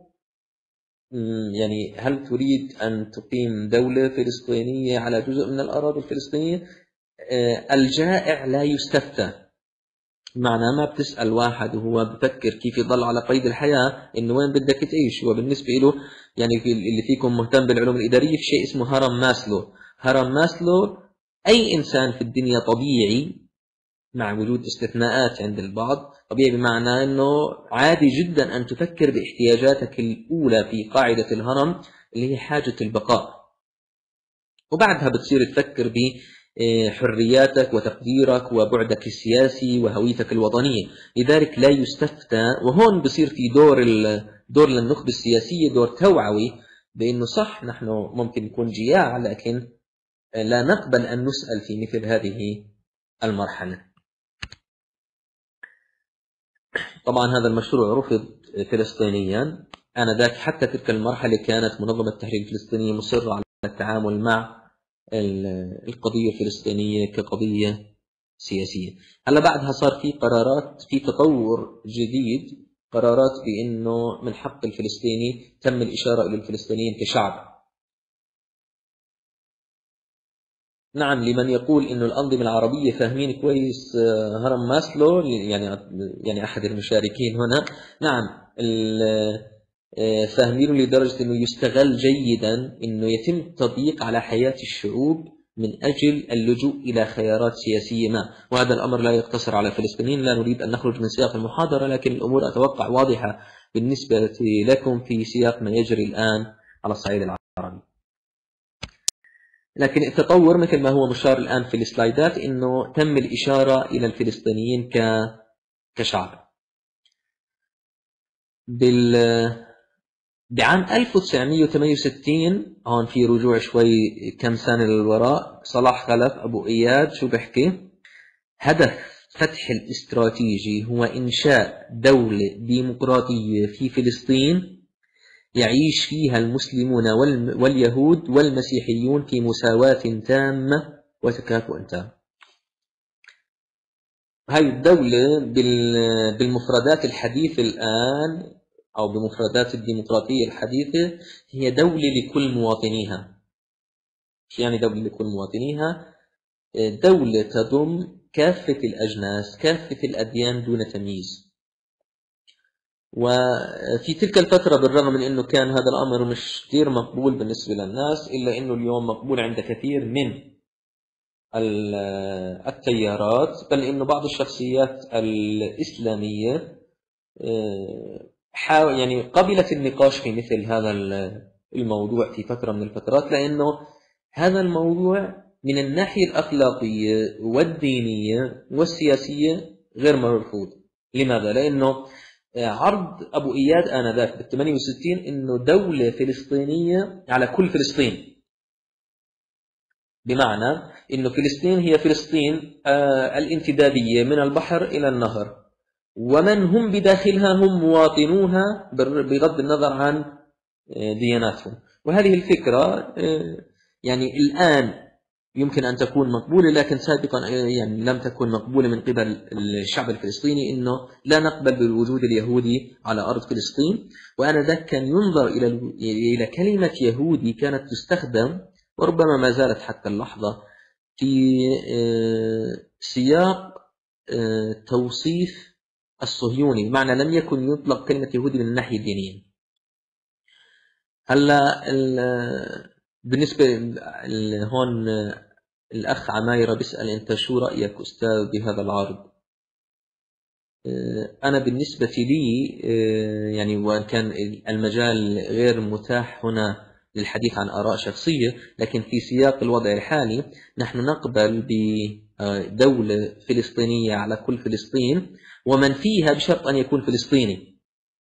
يعني هل تريد أن تقيم دولة فلسطينية على جزء من الأراضي الفلسطينية؟ الجائع لا يستفتى، معنى ما بتسأل واحد وهو بفكر كيف يضل على قيد الحياة إنه وين بدك تعيش. وبالنسبة له يعني اللي فيكم مهتم بالعلوم الإدارية في شيء اسمه هرم ماسلو. هرم ماسلو أي إنسان في الدنيا طبيعي مع وجود استثناءات عند البعض، طبيعي بمعنى أنه عادي جدا أن تفكر باحتياجاتك الأولى في قاعدة الهرم اللي هي حاجة البقاء، وبعدها بتصير تفكر بحرياتك وتقديرك وبعدك السياسي وهويتك الوطنية. لذلك لا يستفتى، وهون بصير في دور للنخبة السياسية، دور توعوي بأنه صح نحن ممكن نكون جياع لكن لا نقبل أن نسأل في مثل هذه المرحلة. طبعا هذا المشروع رفض فلسطينيا آنذاك، حتى تلك المرحلة كانت منظمة التحرير الفلسطينية مصرة على التعامل مع القضية الفلسطينية كقضية سياسية. هلا بعدها صار في قرارات، في تطور جديد، قرارات بأنه من حق الفلسطيني تم الإشارة إلى الفلسطينيين كشعب. نعم، لمن يقول إنه الأنظمة العربية فاهمين كويس هرم ماسلو، يعني أحد المشاركين هنا، نعم فاهمينه لدرجة أنه يستغل جيدا أنه يتم التضييق على حياة الشعوب من أجل اللجوء إلى خيارات سياسية ما. وهذا الأمر لا يقتصر على الفلسطينيين، لا نريد أن نخرج من سياق المحاضرة، لكن الأمور أتوقع واضحة بالنسبة لكم في سياق ما يجري الآن على الصعيد العربي. لكن التطور مثل ما هو مشار الآن في السلايدات أنه تم الإشارة إلى الفلسطينيين كشعب. بعام 1968 هون في رجوع شوي كم سنة للوراء، صلاح خلف أبو إياد شو بحكي؟ هدف فتح الاستراتيجي هو إنشاء دولة ديمقراطية في فلسطين يعيش فيها المسلمون واليهود والمسيحيون في مساواة تامة وتكافؤ تام. هاي الدولة بالمفردات الحديثة الآن أو بمفردات الديمقراطية الحديثة هي دولة لكل مواطنيها. يعني دولة لكل مواطنيها، دولة تضم كافة الأجناس، كافة الأديان دون تمييز. وفي تلك الفترة بالرغم من أنه كان هذا الأمر مش كثير مقبول بالنسبة للناس، إلا أنه اليوم مقبول عند كثير من التيارات، بل أنه بعض الشخصيات الإسلامية يعني قبلت النقاش في مثل هذا الموضوع في فترة من الفترات، لأنه هذا الموضوع من الناحية الأخلاقية والدينية والسياسية غير مرفوض. لماذا؟ لأنه عرض أبو إياد آنذاك بال68 إنه دولة فلسطينية على كل فلسطين، بمعنى إنه فلسطين هي فلسطين الانتدابية من البحر إلى النهر، ومن هم بداخلها هم مواطنوها بغض النظر عن دياناتهم. وهذه الفكرة يعني الآن يمكن أن تكون مقبولة، لكن سابقا يعني لم تكن مقبولة من قبل الشعب الفلسطيني، إنه لا نقبل بالوجود اليهودي على أرض فلسطين. وآنذاك كان ينظر إلى كلمة يهودي كانت تستخدم وربما ما زالت حتى اللحظة في سياق توصيف الصهيوني، بمعنى لم يكن يطلق كلمة يهودي من الناحية الدينية. هلا بالنسبة هون الأخ عمايرة بيسأل أنت شو رأيك أستاذ بهذا العرض؟ أنا بالنسبة لي يعني وإن كان المجال غير متاح هنا للحديث عن آراء شخصية، لكن في سياق الوضع الحالي نحن نقبل بدولة فلسطينية على كل فلسطين ومن فيها بشرط أن يكون فلسطيني.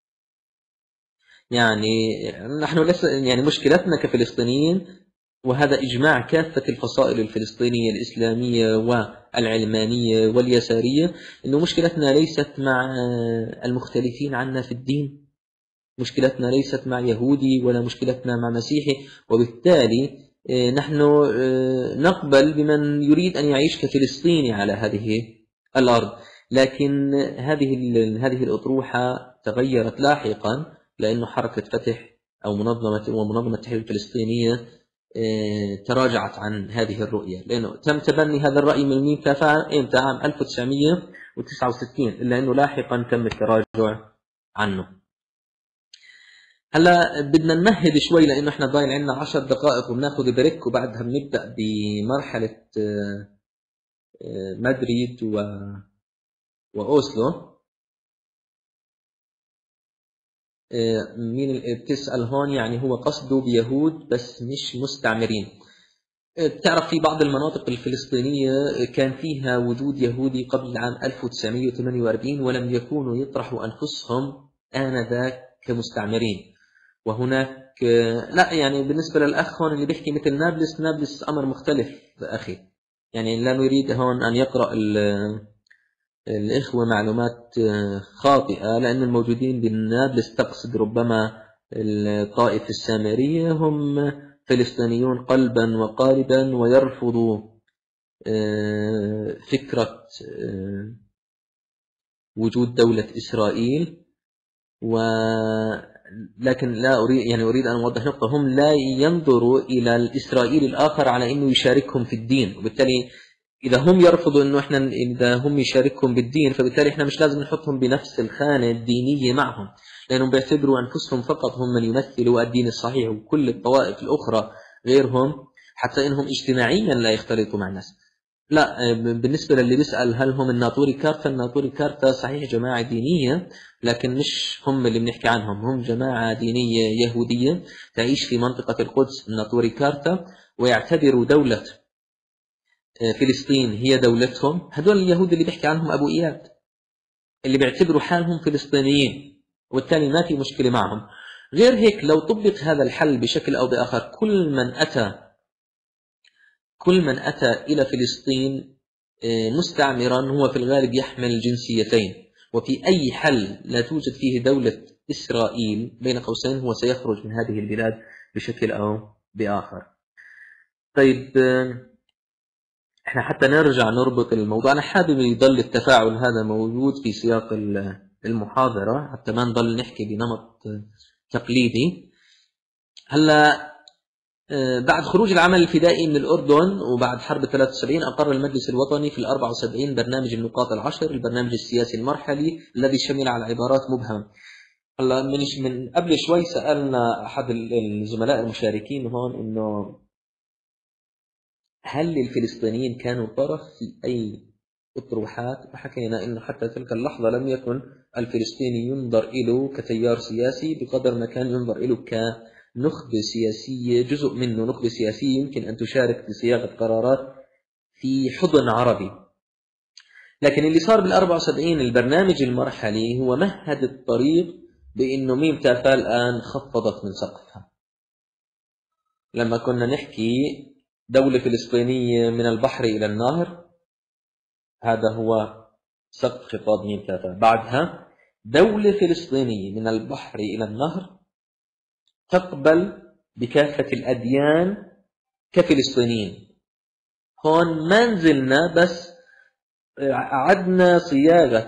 يعني نحن لسه يعني مشكلتنا كفلسطينيين، وهذا إجماع كافة الفصائل الفلسطينية الإسلامية والعلمانية واليسارية، إنه مشكلتنا ليست مع المختلفين عنا في الدين، مشكلتنا ليست مع يهودي ولا مشكلتنا مع مسيحي. وبالتالي نحن نقبل بمن يريد أن يعيش كفلسطيني على هذه الأرض، لكن هذه الأطروحة تغيرت لاحقا، لأن حركة فتح أو منظمة التحرير الفلسطينية تراجعت عن هذه الرؤية، لأنه تم تبني هذا الرأي من مين إمتى؟ عام 1969، إلا أنه لاحقا تم التراجع عنه. هلا بدنا نمهد شوي لأنه احنا ضايل عندنا 10 دقائق وبناخذ بريك، وبعدها بنبدأ بمرحلة مدريد وأوسلو. مين اللي بتسأل هون؟ يعني هو قصده بيهود بس مش مستعمرين. بتعرف في بعض المناطق الفلسطينية كان فيها وجود يهودي قبل عام 1948 ولم يكونوا يطرحوا أنفسهم آنذاك كمستعمرين. وهناك لا، يعني بالنسبة للأخ هون اللي بيحكي مثل نابلس أمر مختلف أخي، يعني لا نريد هون أن يقرأ الإخوة معلومات خاطئة، لأن الموجودين بالنابلس تقصد ربما الطائفة السامرية هم فلسطينيون قلبا وقالبا، ويرفضوا فكرة وجود دولة إسرائيل. لكن لا أريد أن أوضح نقطة، هم لا ينظروا إلى الإسرائيلي الآخر على أنه يشاركهم في الدين، وبالتالي إذا هم يرفضوا أنه إذا هم يشاركهم بالدين، فبالتالي إحنا مش لازم نحطهم بنفس الخانة الدينية معهم، لأنهم بيعتبروا أنفسهم فقط هم من يمثلوا الدين الصحيح، وكل الطوائف الأخرى غيرهم حتى إنهم اجتماعيا لا يختلطوا مع الناس. لا، بالنسبة للي بيسأل هل هم الناطوري كارتا صحيح جماعة دينية، لكن مش هم اللي بنحكي عنهم، هم جماعة دينية يهودية تعيش في منطقة القدس، الناطوري كارتا، ويعتبروا دولة فلسطين هي دولتهم. هدول اليهود اللي بيحكي عنهم أبو إياد، اللي بيعتبروا حالهم فلسطينيين، وبالتالي ما في مشكلة معهم. غير هيك لو طبق هذا الحل بشكل أو بآخر، كل من أتى إلى فلسطين مستعمرا هو في الغالب يحمل جنسيتين، وفي أي حل لا توجد فيه دولة إسرائيل بين قوسين هو سيخرج من هذه البلاد بشكل أو بآخر. طيب، احنا حتى نرجع نربط الموضوع، أنا حابب يضل التفاعل هذا موجود في سياق المحاضرة حتى ما نضل نحكي بنمط تقليدي. هلا بعد خروج العمل الفدائي من الأردن وبعد حرب 73 أقر المجلس الوطني في 74 برنامج النقاط العشر، البرنامج السياسي المرحلي الذي شمل على عبارات مبهمة. هلا من قبل شوي سألنا أحد الزملاء المشاركين هون إنه هل الفلسطينيين كانوا طرف في أي أطروحات، وحكينا إنه حتى تلك اللحظة لم يكن الفلسطيني ينظر إله كتيار سياسي بقدر ما كان ينظر إله كنخبة سياسية، جزء منه نخبة سياسية يمكن أن تشارك بصياغة قرارات في حضن عربي. لكن اللي صار بال74 البرنامج المرحلي هو مهد الطريق بأنه ميم تافا الآن خفضت من سقفها. لما كنا نحكي دولة فلسطينية من البحر إلى النهر، هذا هو سقف خطاب ميم تافا. بعدها دولة فلسطينية من البحر إلى النهر تقبل بكافة الأديان كفلسطينيين. هون ما نزلنا، بس أعدنا صياغة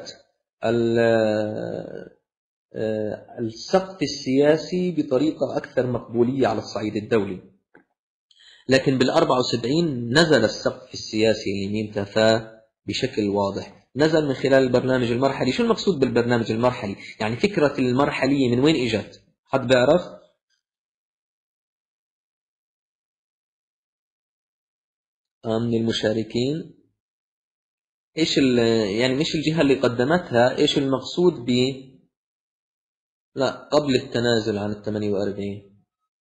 السقف السياسي بطريقة أكثر مقبولية على الصعيد الدولي. لكن بال74 نزل السقف السياسي لميم تافا بشكل واضح، نزل من خلال البرنامج المرحلي. شو المقصود بالبرنامج المرحلي؟ يعني فكرة المرحلية من وين إجت؟ حد بيعرف؟ من المشاركين إيش يعني مش الجهة اللي قدمتها، إيش المقصود لا، قبل التنازل عن 48.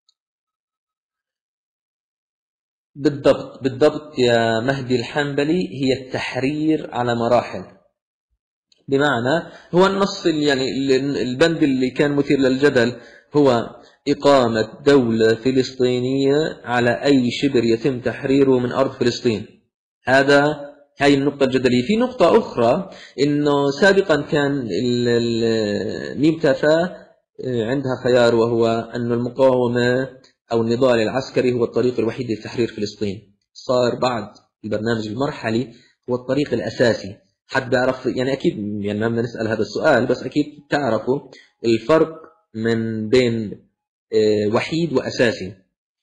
بالضبط يا مهدي الحنبلي، هي التحرير على مراحل. بمعنى هو النص يعني البند اللي كان مثير للجدل هو إقامة دولة فلسطينية على أي شبر يتم تحريره من أرض فلسطين. هاي النقطة الجدلية. في نقطة أخرى إنه سابقا كان ميم تافا عندها خيار، وهو أن المقاومة أو النضال العسكري هو الطريق الوحيد لتحرير فلسطين. صار بعد البرنامج المرحلي هو الطريق الأساسي. حد بيعرف يعني؟ أكيد يعني ما بدنا نسأل هذا السؤال، بس أكيد تعرفوا الفرق من بين وحيد وأساسي.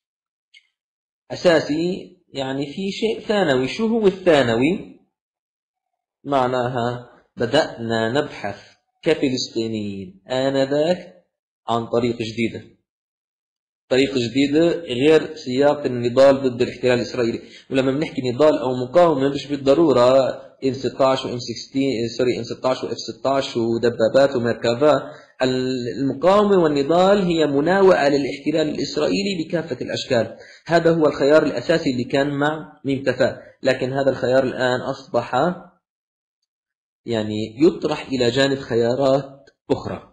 أساسي يعني في شيء ثانوي. شو هو الثانوي؟ معناها بدأنا نبحث كفلسطينيين آنذاك عن طريق جديدة، طريقة جديدة غير سياق النضال ضد الاحتلال الإسرائيلي. ولما بنحكي نضال أو مقاومة مش بالضرورة M16 و M16 و F16 ودبابات ومركبات. المقاومة والنضال هي مناوئة للاحتلال الإسرائيلي بكافة الأشكال. هذا هو الخيار الأساسي اللي كان مع ميم تفا، لكن هذا الخيار الآن أصبح يعني يطرح إلى جانب خيارات أخرى.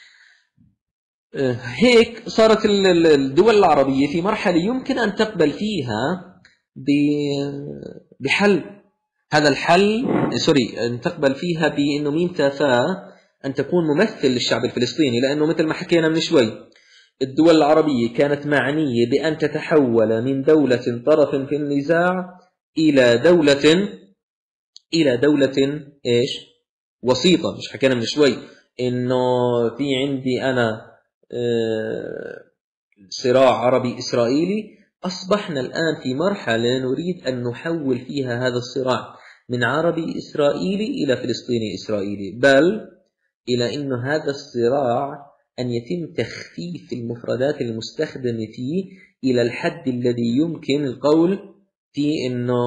هيك صارت الدول العربية في مرحلة يمكن أن تقبل فيها بحل. هذا الحل أن تقبل فيها بأنه ميم تافا أن تكون ممثل للشعب الفلسطيني، لأنه مثل ما حكينا من شوي الدول العربية كانت معنية بأن تتحول من دولة طرف في النزاع إلى دولة إيش؟ وسيطة. مش حكينا من شوي إنه في عندي أنا صراع عربي إسرائيلي؟ أصبحنا الآن في مرحلة نريد أن نحول فيها هذا الصراع من عربي إسرائيلي إلى فلسطيني إسرائيلي، بل إلى أن هذا الصراع أن يتم تخفيف المفردات المستخدمة فيه إلى الحد الذي يمكن القول فيه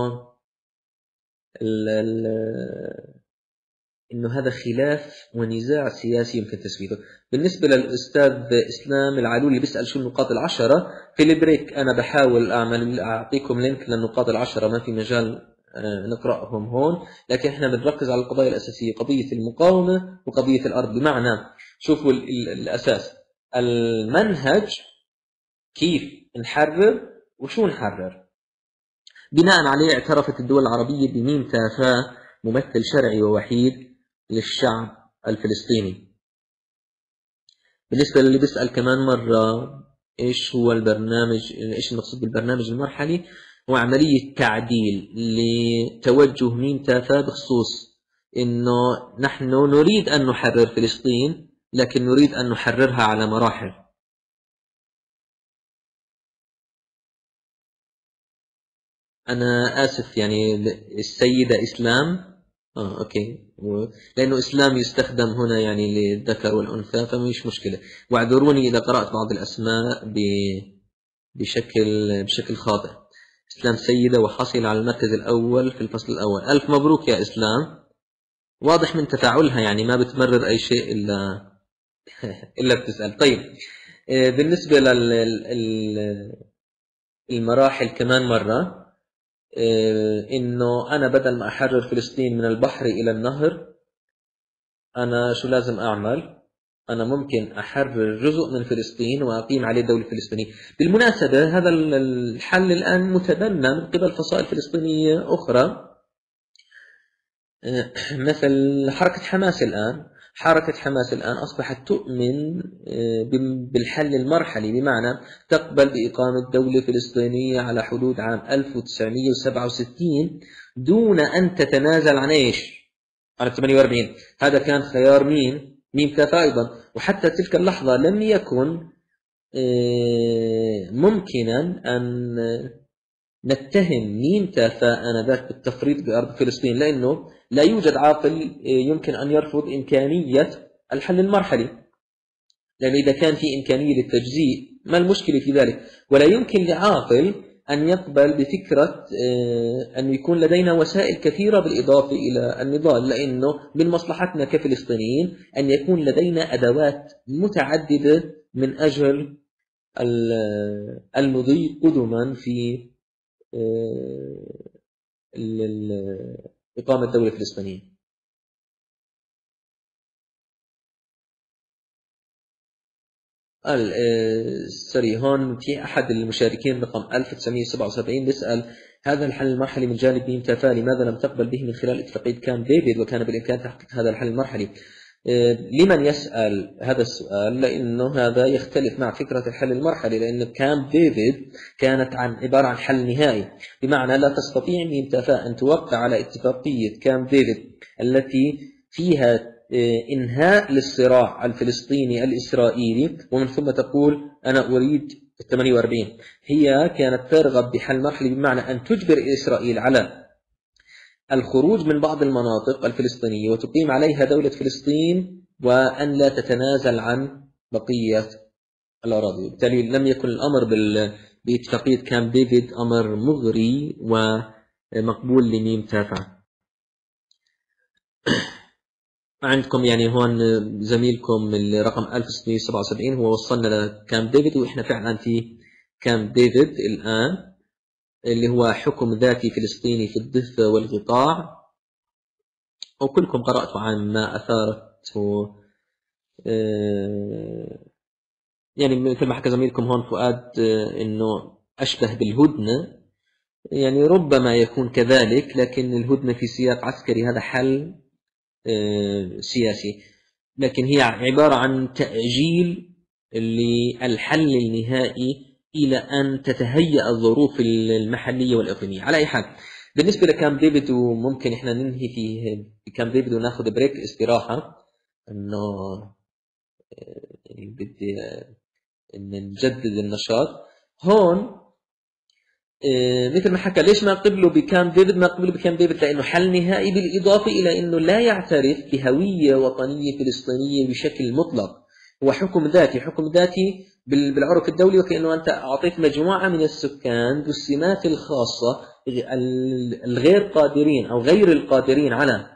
إنه هذا خلاف ونزاع سياسي يمكن تسويته. بالنسبة للأستاذ إسلام العلول اللي بيسأل شو النقاط العشرة، في البريك أنا بحاول أعطيكم لينك للنقاط العشرة، ما في مجال نقرأهم هون، لكن إحنا بنركز على القضايا الأساسية، قضية المقاومة وقضية الأرض. بمعنى شوفوا الأساس، المنهج كيف نحرر وشو نحرر. بناء عليه اعترفت الدول العربية بميم تافا ممثل شرعي ووحيد للشعب الفلسطيني. بالنسبة للي بيسأل كمان مرة إيش هو البرنامج، إيش المقصود بالبرنامج المرحلي، هو عملية تعديل لتوجه ميم تافا بخصوص إنه نحن نريد أن نحرر فلسطين، لكن نريد أن نحررها على مراحل. أنا آسف يعني السيدة إسلام أوكي، لأنه إسلام يستخدم هنا يعني للذكر والأنثى فمش مشكلة، واعذروني إذا قرأت بعض الأسماء بشكل خاطئ. إسلام سيدة وحصل على المركز الأول في الفصل الأول. ألف مبروك يا إسلام. واضح من تفاعلها يعني ما بتمرر أي شيء إلا بتسأل. طيب بالنسبة للمراحل كمان مرة، إنه أنا بدل ما أحرر فلسطين من البحر إلى النهر، أنا شو لازم أعمل؟ أنا ممكن أحرر جزء من فلسطين وأقيم عليه دولة فلسطينية. بالمناسبة هذا الحل الآن متبنى من قبل فصائل فلسطينية أخرى، مثل حركة حماس الآن. حركة حماس الآن أصبحت تؤمن بالحل المرحلي، بمعنى تقبل بإقامة دولة فلسطينية على حدود عام 1967 دون أن تتنازل عن إيش؟ عن 48. هذا كان خيار ميم تافا أيضا، وحتى تلك اللحظة لم يكن ممكنا أن نتهم ميم تافا آنذاك بالتفريط بأرض فلسطين، لأنه لا يوجد عاقل يمكن أن يرفض إمكانية الحل المرحلي، لأنه إذا كان في إمكانية للتجزيء ما المشكلة في ذلك؟ ولا يمكن لعاقل أن يقبل بفكرة أن يكون لدينا وسائل كثيرة بالإضافة إلى النضال، لأنه من مصلحتنا كفلسطينيين أن يكون لدينا أدوات متعددة من أجل المضي قدما في إقامة دولة فلسطينية. سوري، هون في أحد المشاركين رقم 1977 بيسأل هذا الحل المرحلي من جانب ميم تافا لماذا لم تقبل به من خلال اتفاقية كامب ديفيد، وكان بالإمكان تحقيق هذا الحل المرحلي؟ لمن يسأل هذا السؤال؟ لأنه هذا يختلف مع فكرة الحل المرحلي، لأن كامب ديفيد كانت عبارة عن حل نهائي، بمعنى لا تستطيع ميم تافا أن توقع على اتفاقية كامب ديفيد التي فيها إنهاء للصراع الفلسطيني الإسرائيلي ومن ثم تقول أنا أريد 48. هي كانت ترغب بحل مرحلي، بمعنى أن تجبر إسرائيل على الخروج من بعض المناطق الفلسطينية وتقيم عليها دولة فلسطين، وأن لا تتنازل عن بقية الأراضي. بالتالي لم يكن الأمر باتفاقية كامب ديفيد أمر مغري ومقبول لميم تافا. عندكم يعني هون زميلكم الرقم 1677 هو وصلنا لكامب ديفيد، وإحنا فعلا في كامب ديفيد الآن، اللي هو حكم ذاتي فلسطيني في الضفة والقطاع. وكلكم قرأتوا عن ما أثارته، يعني مثل ما حكى زميلكم هون فؤاد، إنه أشبه بالهدنة، يعني ربما يكون كذلك، لكن الهدنة في سياق عسكري هذا حل سياسي، لكن هي عبارة عن تأجيل للحل النهائي إلى أن تتهيأ الظروف المحلية والإقليمية. على أي حال، بالنسبة لكامب ديفيد، وممكن إحنا ننهي في كامب ديفيد وناخذ بريك استراحة، إنه يعني بدي إن نجدد النشاط هون. مثل ما حكى، ليش ما قبلوا بكامب ديفيد؟ ما قبلوا بكامب ديفيد لأنه حل نهائي، بالإضافة إلى أنه لا يعترف بهوية وطنية فلسطينية بشكل مطلق، هو حكم ذاتي. حكم ذاتي بالعرف الدولي، وكأنه أنت أعطيت مجموعة من السكان بالسمات الخاصة الغير قادرين أو غير القادرين على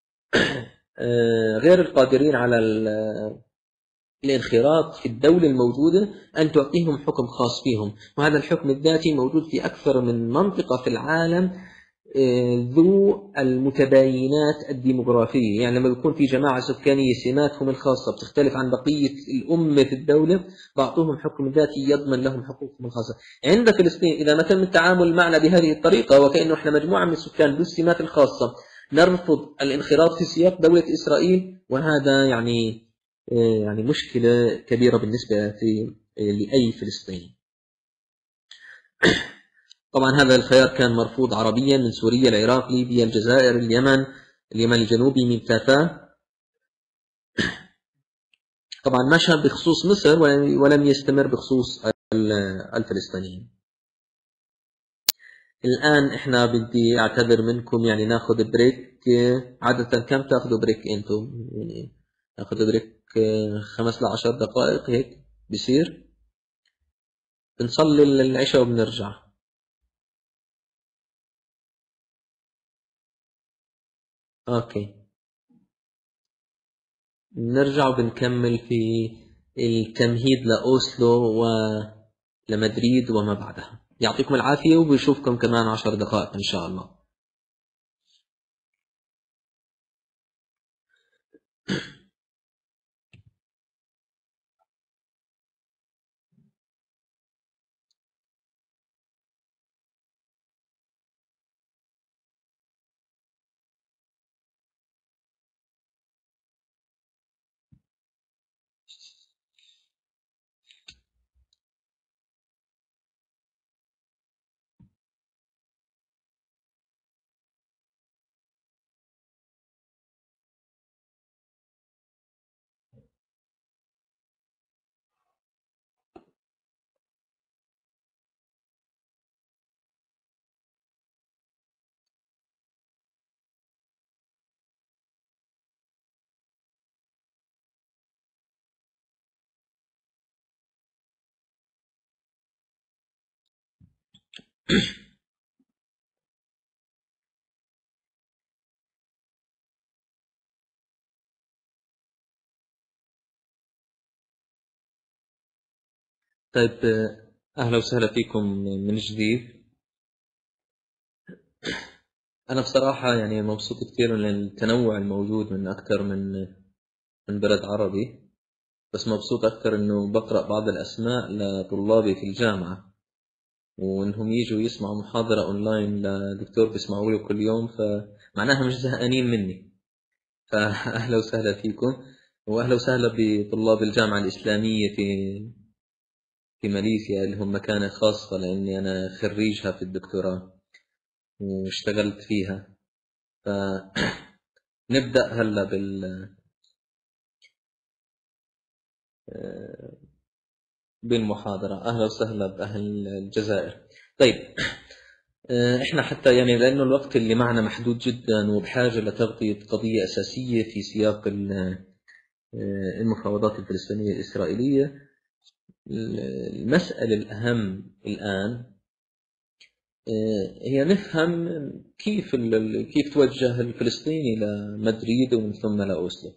غير القادرين على الانخراط في الدولة الموجودة، أن تعطيهم حكم خاص فيهم. وهذا الحكم الذاتي موجود في أكثر من منطقة في العالم ذو المتباينات الديموغرافية. يعني لما يكون في جماعة سكانية سماتهم الخاصة بتختلف عن بقية الأمة في الدولة، بعطوهم حكم ذاتي يضمن لهم حقوقهم الخاصة. عند فلسطين إذا ما تم التعامل معنا بهذه الطريقة، وكأنه إحنا مجموعة من السكان ذو السمات الخاصة نرفض الانخراط في سياق دولة إسرائيل، وهذا يعني مشكلة كبيرة بالنسبة لأي فلسطيني. طبعا هذا الخيار كان مرفوض عربيا من سوريا، العراق، ليبيا، الجزائر، اليمن الجنوبي، من تافا. طبعا مشى بخصوص مصر ولم يستمر بخصوص الفلسطينيين. الآن إحنا بدي أعتذر منكم، يعني ناخذ بريك. عادة كم تاخذوا بريك أنتم؟ يعني ناخذ بريك 5 ل10 دقائق هيك بصير، بنصلي العشاء وبنرجع. أوكي، نرجع وبنكمل في التمهيد لأوسلو ولمدريد وما بعدها. يعطيكم العافية، وبشوفكم كمان 10 دقائق إن شاء الله. طيب، أهلا وسهلا فيكم من جديد. أنا بصراحة يعني مبسوط كثير من التنوع الموجود من أكثر من بلد عربي، بس مبسوط أكثر إنه بقرأ بعض الأسماء لطلابي في الجامعة، وإنهم يجوا يسمعوا محاضرة أونلاين لدكتور بيسمعوا له كل يوم، فمعناها مش زهقانين مني. فأهلا وسهلا فيكم. وأهلا وسهلا بطلاب الجامعة الإسلامية في ماليزيا اللي هم مكانة خاصة، لأني أنا خريجها في الدكتوراه واشتغلت فيها. فنبدأ هلا بالمحاضرة. أهلا وسهلا بأهل الجزائر. طيب، احنا حتى يعني لأنه الوقت اللي معنا محدود جدا وبحاجة لتغطية قضية أساسية في سياق المفاوضات الفلسطينية الإسرائيلية، المسألة الأهم الآن هي نفهم كيف توجه الفلسطيني لمدريد ومن ثم لأوسلو.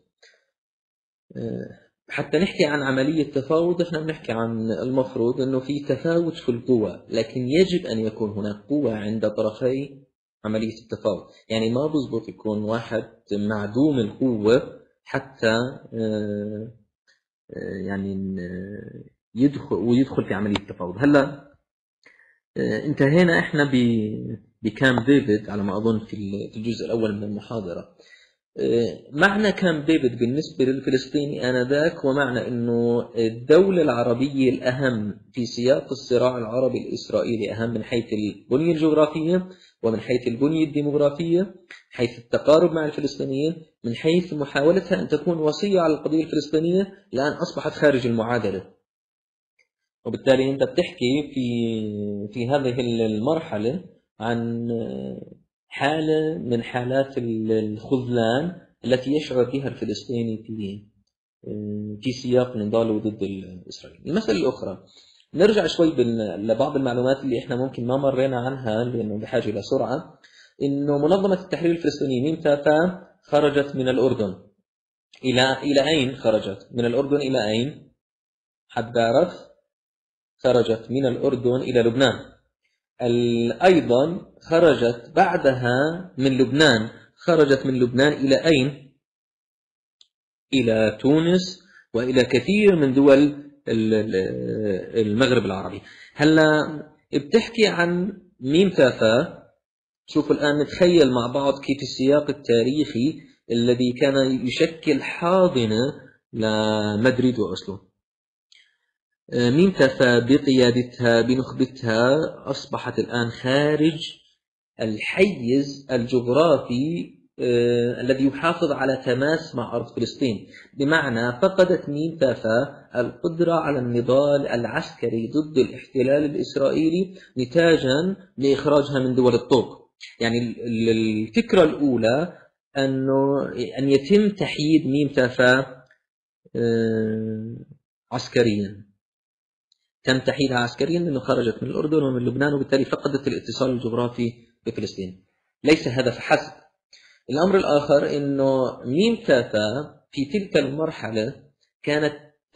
حتى نحكي عن عملية تفاوض، احنا بنحكي عن المفروض انه في تفاوت في القوى، لكن يجب ان يكون هناك قوة عند طرفي عملية التفاوض. يعني ما بزبط يكون واحد معدوم القوة حتى يعني يدخل في عملية التفاوض. هلا انتهينا احنا بكامب ديفيد على ما اظن في الجزء الاول من المحاضرة. معنى كامب ديفيد بالنسبة للفلسطيني آنذاك، ومعنى أنه الدولة العربية الأهم في سياق الصراع العربي الإسرائيلي أهم من حيث البنية الجغرافية ومن حيث البنية الديمغرافية، حيث التقارب مع الفلسطينيين، من حيث محاولتها أن تكون وصية على القضية الفلسطينية، الآن أصبحت خارج المعادلة. وبالتالي أنت بتحكي في هذه المرحلة عن حالة من حالات الخذلان التي يشعر بها الفلسطيني في سياق نضاله ضد إسرائيل. المسألة الأخرى، نرجع شوي لبعض المعلومات اللي إحنا ممكن ما مرينا عنها لأنه بحاجة إلى سرعة. إنه منظمة التحرير الفلسطينية ميم تاتا خرجت من الأردن. إلى أين خرجت؟ من الأردن إلى أين؟ حد بيعرف؟ خرجت من الأردن إلى لبنان. أيضا خرجت بعدها من لبنان. خرجت من لبنان إلى أين؟ إلى تونس وإلى كثير من دول المغرب العربي. هلا بتحكي عن ميم تافا. شوفوا الآن نتخيل مع بعض كيف السياق التاريخي الذي كان يشكل حاضنة لمدريد وأوسلو. ميم تافا بقيادتها بنخبتها أصبحت الآن خارج الحيز الجغرافي الذي يحافظ على تماس مع أرض فلسطين. بمعنى فقدت ميم تافا القدرة على النضال العسكري ضد الاحتلال الإسرائيلي نتاجا لإخراجها من دول الطوق. يعني الفكرة الأولى أن يتم تحييد ميم تافا عسكريا. تم تحييدها عسكريا لأنه خرجت من الأردن ومن لبنان، وبالتالي فقدت الاتصال الجغرافي بفلسطين. ليس هذا فحسب. الأمر الآخر أنه ميم تاتا في تلك المرحلة كانت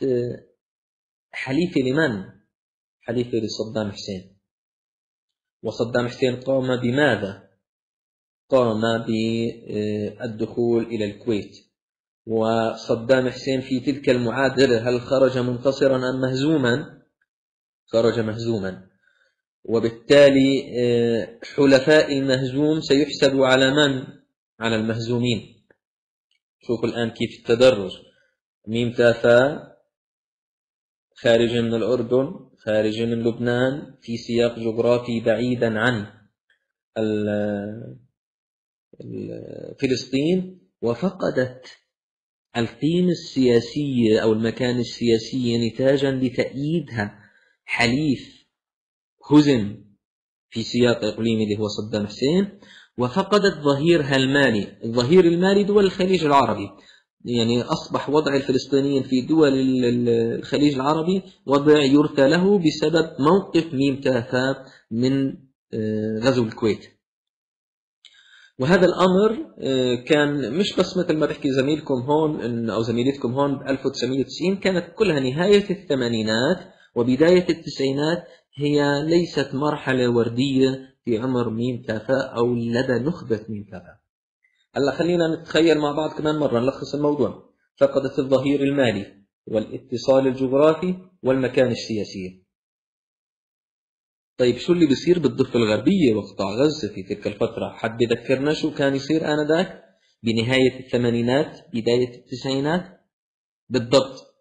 حليفة لمن؟ حليفة لصدام حسين. وصدام حسين قام بماذا؟ قام بالدخول إلى الكويت. وصدام حسين في تلك المعادلة هل خرج منتصرا أم مهزوما؟ خرج مهزوما. وبالتالي حلفاء المهزوم سيحسبوا على من؟ على المهزومين. شوفوا الآن كيف التدرج. ميم تافا خارج من الأردن، خارج من لبنان، في سياق جغرافي بعيدا عن فلسطين، وفقدت القيمة السياسية أو المكان السياسي نتاجا لتأييدها حليف هزم في سياق إقليمي اللي هو صدام حسين، وفقدت ظهيرها المالي. الظهير المالي دول الخليج العربي. يعني أصبح وضع الفلسطينيين في دول الخليج العربي وضع يرثى له بسبب موقف ميم تافا من غزو الكويت. وهذا الأمر كان مش بس مثل ما بحكي زميلكم هون أو زميلتكم هون ب 1990، كانت كلها نهاية الثمانينات وبداية التسعينات هي ليست مرحلة وردية في عمر ميم تافا أو لدى نخبة ميم تافا. هلا خلينا نتخيل مع بعض كمان مرة، نلخص الموضوع. فقدت الظهير المالي والاتصال الجغرافي والمكان السياسي. طيب شو اللي بيصير بالضفة الغربية وقطاع غزة في تلك الفترة؟ حد يذكرنا شو كان يصير آنذاك بنهاية الثمانينات بداية التسعينات؟ بالضبط.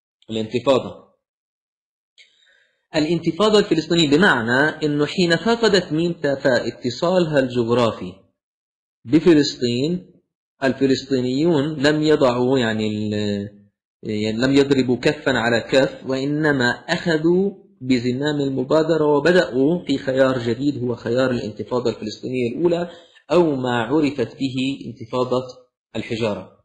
الانتفاضة الفلسطينية بمعنى أنه حين فقدت ميم تافا اتصالها الجغرافي بفلسطين، الفلسطينيون لم يضعوا يعني لم يضربوا كفا على كف، وإنما أخذوا بزمام المبادرة وبدأوا في خيار جديد هو خيار الانتفاضة الفلسطينية الأولى، أو ما عرفت به انتفاضة الحجارة.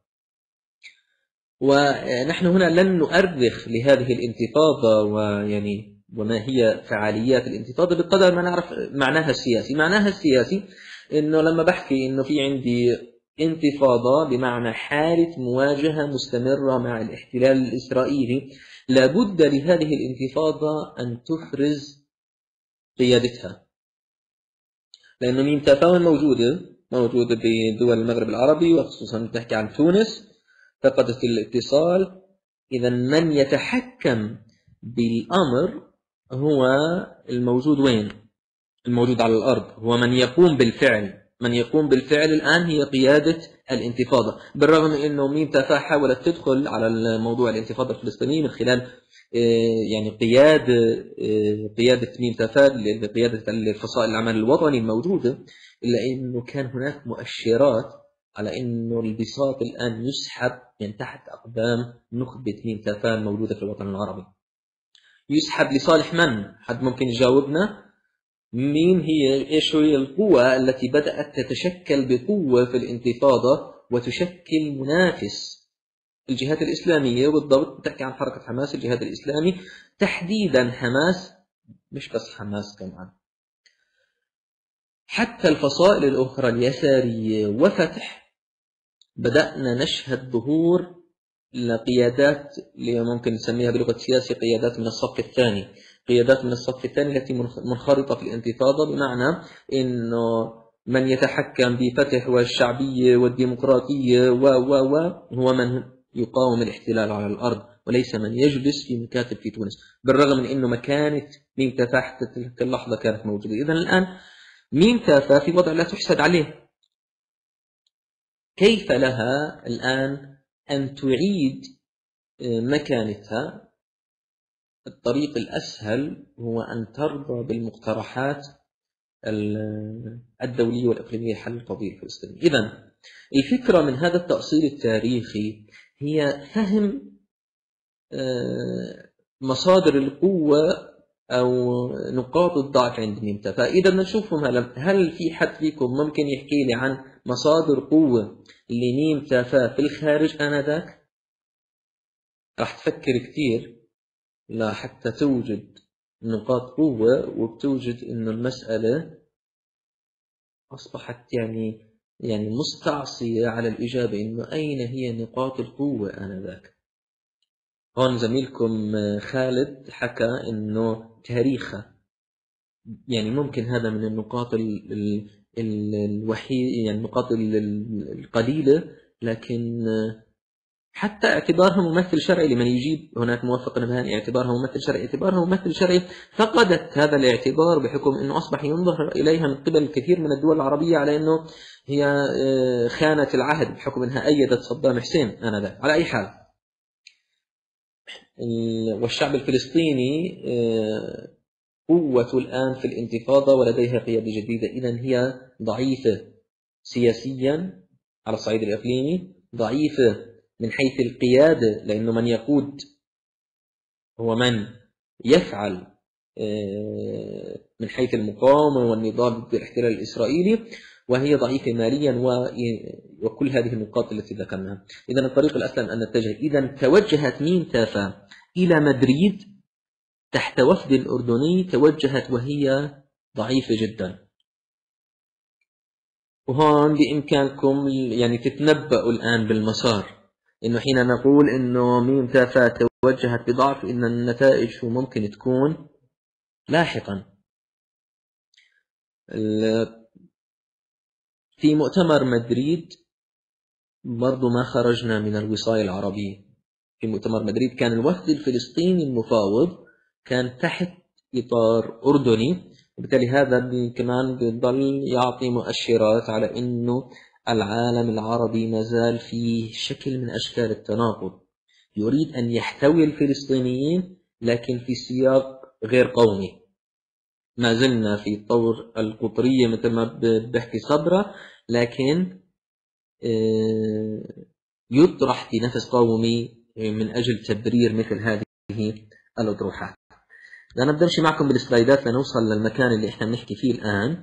ونحن هنا لن نؤرخ لهذه الانتفاضة وما هي فعاليات الانتفاضة بقدر ما نعرف معناها السياسي. معناها السياسي إنه لما بحكي إنه في عندي انتفاضة بمعنى حالة مواجهة مستمرة مع الاحتلال الإسرائيلي، لابد لهذه الانتفاضة أن تفرز قيادتها، لأنه ميم تفاهم موجودة بدول المغرب العربي، وخصوصا تحكي عن تونس فقدت الاتصال. إذا من يتحكم بالأمر هو الموجود وين؟ الموجود على الأرض، هو من يقوم بالفعل. من يقوم بالفعل الآن هي قيادة الانتفاضة، بالرغم من أنه ميم تافا حاولت تدخل على الموضوع الانتفاضة الفلسطينية من خلال يعني قيادة ميم تافا لقيادة الفصائل العمل الوطني الموجودة، إلا أنه كان هناك مؤشرات على أنه البساط الآن يسحب من تحت أقدام نخبة ميم تافا الموجودة في الوطن العربي. يسحب لصالح من؟ حد ممكن يجاوبنا؟ إيش هي القوة التي بدأت تتشكل بقوة في الانتفاضة وتشكل منافس؟ الجهات الإسلامية، وبالضبط تحكي عن حركة حماس، الجهاد الإسلامي تحديدا. حماس مش بس حماس، كمان حتى الفصائل الأخرى اليسارية وفتح، بدأنا نشهد ظهور لقيادات اللي ممكن نسميها بلغة السياسة قيادات من الصف الثاني. قيادات من الصف الثاني التي منخرطة في الانتفاضة، بمعنى أنه من يتحكم بفتح والشعبية والديمقراطية هو من يقاوم الاحتلال على الأرض، وليس من يجلس في مكاتب في تونس، بالرغم من أنه مكانة ميم تافا حتى تلك اللحظة كانت موجودة. إذن الآن ميم تافا في وضع لا تحسد عليه. كيف لها الآن أن تعيد مكانتها؟ الطريق الأسهل هو أن ترضى بالمقترحات الدولية والإقليمية لحل القضية الفلسطينية. إذن الفكرة من هذا التأصيل التاريخي هي فهم مصادر القوة أو نقاط الضعف عند ميم تافا. فإذا نشوفهم، هل في حد فيكم ممكن يحكي لي عن مصادر قوة لميم تافا في الخارج آنذاك؟ راح تفكر كثير لا حتى توجد نقاط قوة، وبتوجد إنه المسألة أصبحت يعني مستعصية على الإجابة إنه أين هي نقاط القوة آنذاك. هون زميلكم خالد حكى إنه تاريخها، يعني ممكن هذا من النقاط الوحيد، يعني النقاط القليلة، لكن حتى اعتبارها ممثل شرعي لمن يجيب هناك موفق نبهاني، اعتبارها ممثل شرعي فقدت هذا الاعتبار بحكم أنه أصبح ينظر إليها من قبل الكثير من الدول العربية على أنه هي خانت العهد بحكم أنها أيدت صدام حسين آنذاك. على أي حال، والشعب الفلسطيني قوة الآن في الانتفاضة ولديها قيادة جديدة. إذن هي ضعيفة سياسيا على الصعيد الإقليمي، ضعيفة من حيث القيادة لأنه من يقود هو من يفعل من حيث المقاومة والنضال ضد الاحتلال الإسرائيلي، وهي ضعيفة ماليا وكل هذه النقاط التي ذكرناها. إذن الطريق الأسلم أن نتجه. إذن توجهت ميم تافا إلى مدريد تحت وفد أردني، توجهت وهي ضعيفة جدا. وهون بإمكانكم يعني تتنبأوا الآن بالمسار، إنه حين نقول إنه ميم تافا توجهت بضعف، إن النتائج شو ممكن تكون لاحقا. في مؤتمر مدريد برضو ما خرجنا من الوصاية العربية. في مؤتمر مدريد كان الوفد الفلسطيني المفاوض كان تحت إطار أردني، وبالتالي هذا كمان بيضل يعطي مؤشرات على إنه العالم العربي ما زال فيه شكل من أشكال التناقض. يريد أن يحتوي الفلسطينيين لكن في سياق غير قومي. ما زلنا في طور القطرية مثل ما بحكي صبرا، لكن يطرح في نفس قومي من أجل تبرير مثل هذه الأطروحات. أنا بدي أمشي معكم بالسلايدات لنوصل للمكان اللي إحنا بنحكي فيه الآن.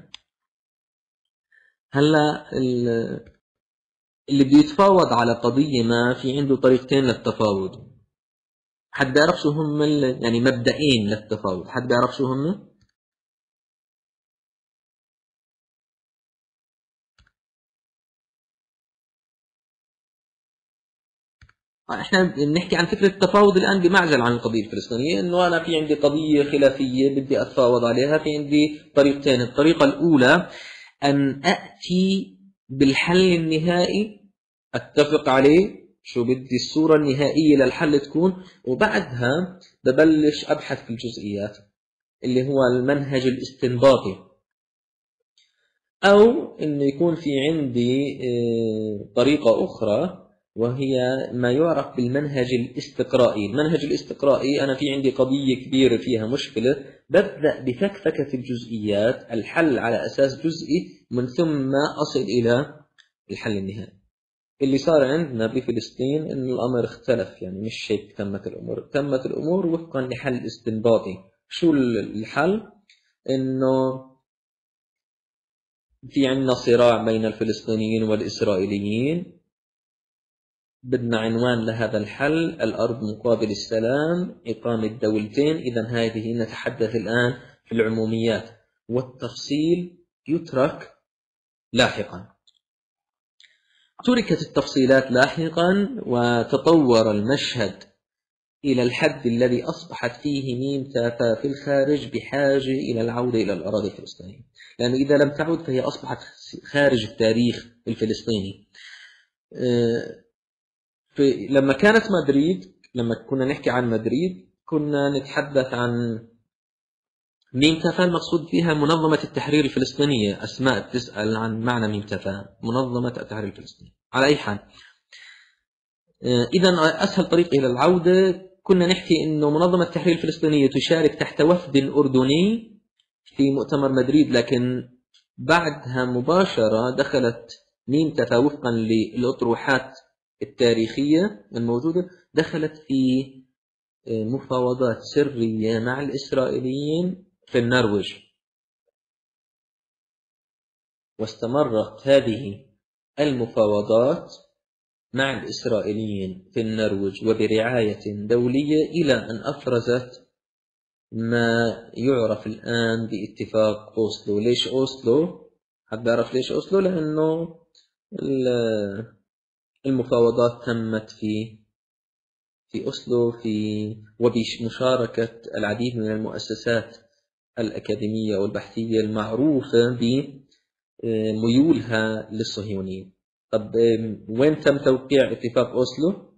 هلا اللي بده يتفاوض على قضية ما في عنده طريقتين للتفاوض. حد بيعرف شو هم يعني مبدئين للتفاوض؟ حد بيعرف شو هم؟ احنا بنحكي عن فكرة التفاوض الآن بمعزل عن القضية الفلسطينية، انه انا في عندي قضية خلافية بدي اتفاوض عليها، في عندي طريقتين. الطريقة الأولى أن أتي بالحل النهائي، أتفق عليه شو بدي الصورة النهائية للحل تكون، وبعدها ببلش أبحث في الجزئيات اللي هو المنهج الاستنباطي. أو إنه يكون في عندي طريقة أخرى وهي ما يعرف بالمنهج الاستقرائي. المنهج الاستقرائي أنا في عندي قضية كبيرة فيها مشكلة، ببدأ بفكفكة الجزئيات، الحل على أساس جزئي، من ثم أصل إلى الحل النهائي. اللي صار عندنا بفلسطين إن الأمر اختلف، يعني مش هيك تمت الأمور. تمت الأمور وفقا لحل استنباطي. شو الحل؟ إنه في عندنا صراع بين الفلسطينيين والإسرائيليين، بدنا عنوان لهذا الحل: الأرض مقابل السلام، إقامة دولتين. إذا هذه نتحدث الآن في العموميات، والتفصيل يترك لاحقا. تركت التفصيلات لاحقا وتطور المشهد إلى الحد الذي أصبحت فيه ميم تافا في الخارج بحاجة إلى العودة إلى الأراضي الفلسطينية، لأنه إذا لم تعد فهي أصبحت خارج التاريخ الفلسطيني. لما كانت مدريد، لما كنا نحكي عن مدريد كنا نتحدث عن ميم تافا، المقصود فيها منظمة التحرير الفلسطينية. أسماء تسأل عن معنى ميم تافا، منظمة التحرير الفلسطيني. على أي حال، إذا أسهل طريق إلى العودة كنا نحكي إنه منظمة التحرير الفلسطينية تشارك تحت وفد أردني في مؤتمر مدريد، لكن بعدها مباشرة دخلت ميم تافا وفقا للأطروحات التاريخية الموجودة، دخلت في مفاوضات سرية مع الإسرائيليين في النرويج. واستمرت هذه المفاوضات مع الإسرائيليين في النرويج وبرعاية دولية إلى أن أفرزت ما يعرف الآن باتفاق أوسلو. ليش أوسلو؟ حد بيعرف ليش أوسلو؟ لأنه المفاوضات تمت في أوسلو وبمشاركة العديد من المؤسسات الأكاديمية والبحثية المعروفة بميولها للصهيونية. طب وين تم توقيع اتفاق أوسلو؟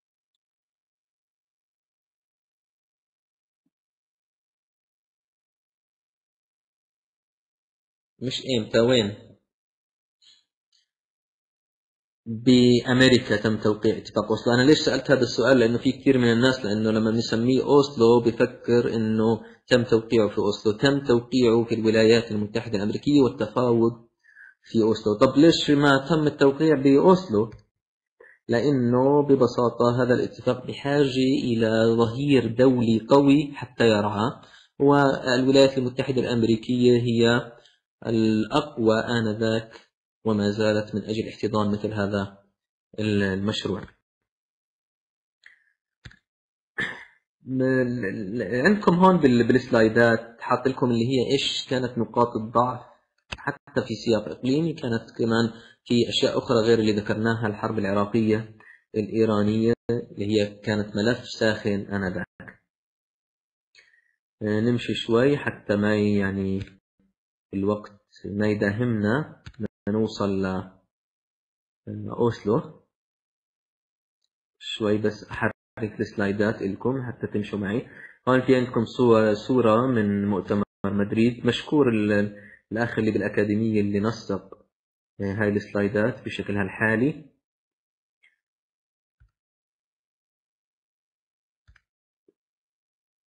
مش إمتى، وين؟ بأمريكا تم توقيع اتفاق أوسلو. أنا ليش سألت هذا السؤال؟ لأنه في كثير من الناس لأنه لما بنسميه أوسلو بفكر إنه تم توقيعه في أوسلو. تم توقيعه في الولايات المتحدة الأمريكية والتفاوض في أوسلو. طب ليش ما تم التوقيع بأوسلو؟ لأنه ببساطة هذا الاتفاق بحاجة إلى ظهير دولي قوي حتى يرعاه، والولايات المتحدة الأمريكية هي الأقوى آنذاك وما زالت من أجل احتضان مثل هذا المشروع. عندكم هون بالسلايدات حاط لكم اللي هي إيش كانت نقاط الضعف حتى في سياق إقليمي. كانت كمان في أشياء أخرى غير اللي ذكرناها، الحرب العراقية الإيرانية اللي هي كانت ملف ساخن آنذاك. نمشي شوي حتى ما يعني الوقت ما يداهمنا نوصل لأوسلو. شوي بس أحرك السلايدات لكم حتى تمشوا معي. هون في عندكم صورة من مؤتمر مدريد. مشكور الأخ اللي بالأكاديمية اللي نسق هاي السلايدات بشكلها الحالي.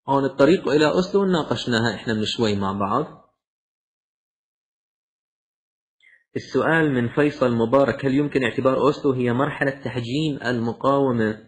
هون الطريق إلى أوسلو ناقشناها إحنا من شوي مع بعض. السؤال من فيصل مبارك: هل يمكن اعتبار أوسلو هي مرحلة تحجيم المقاومة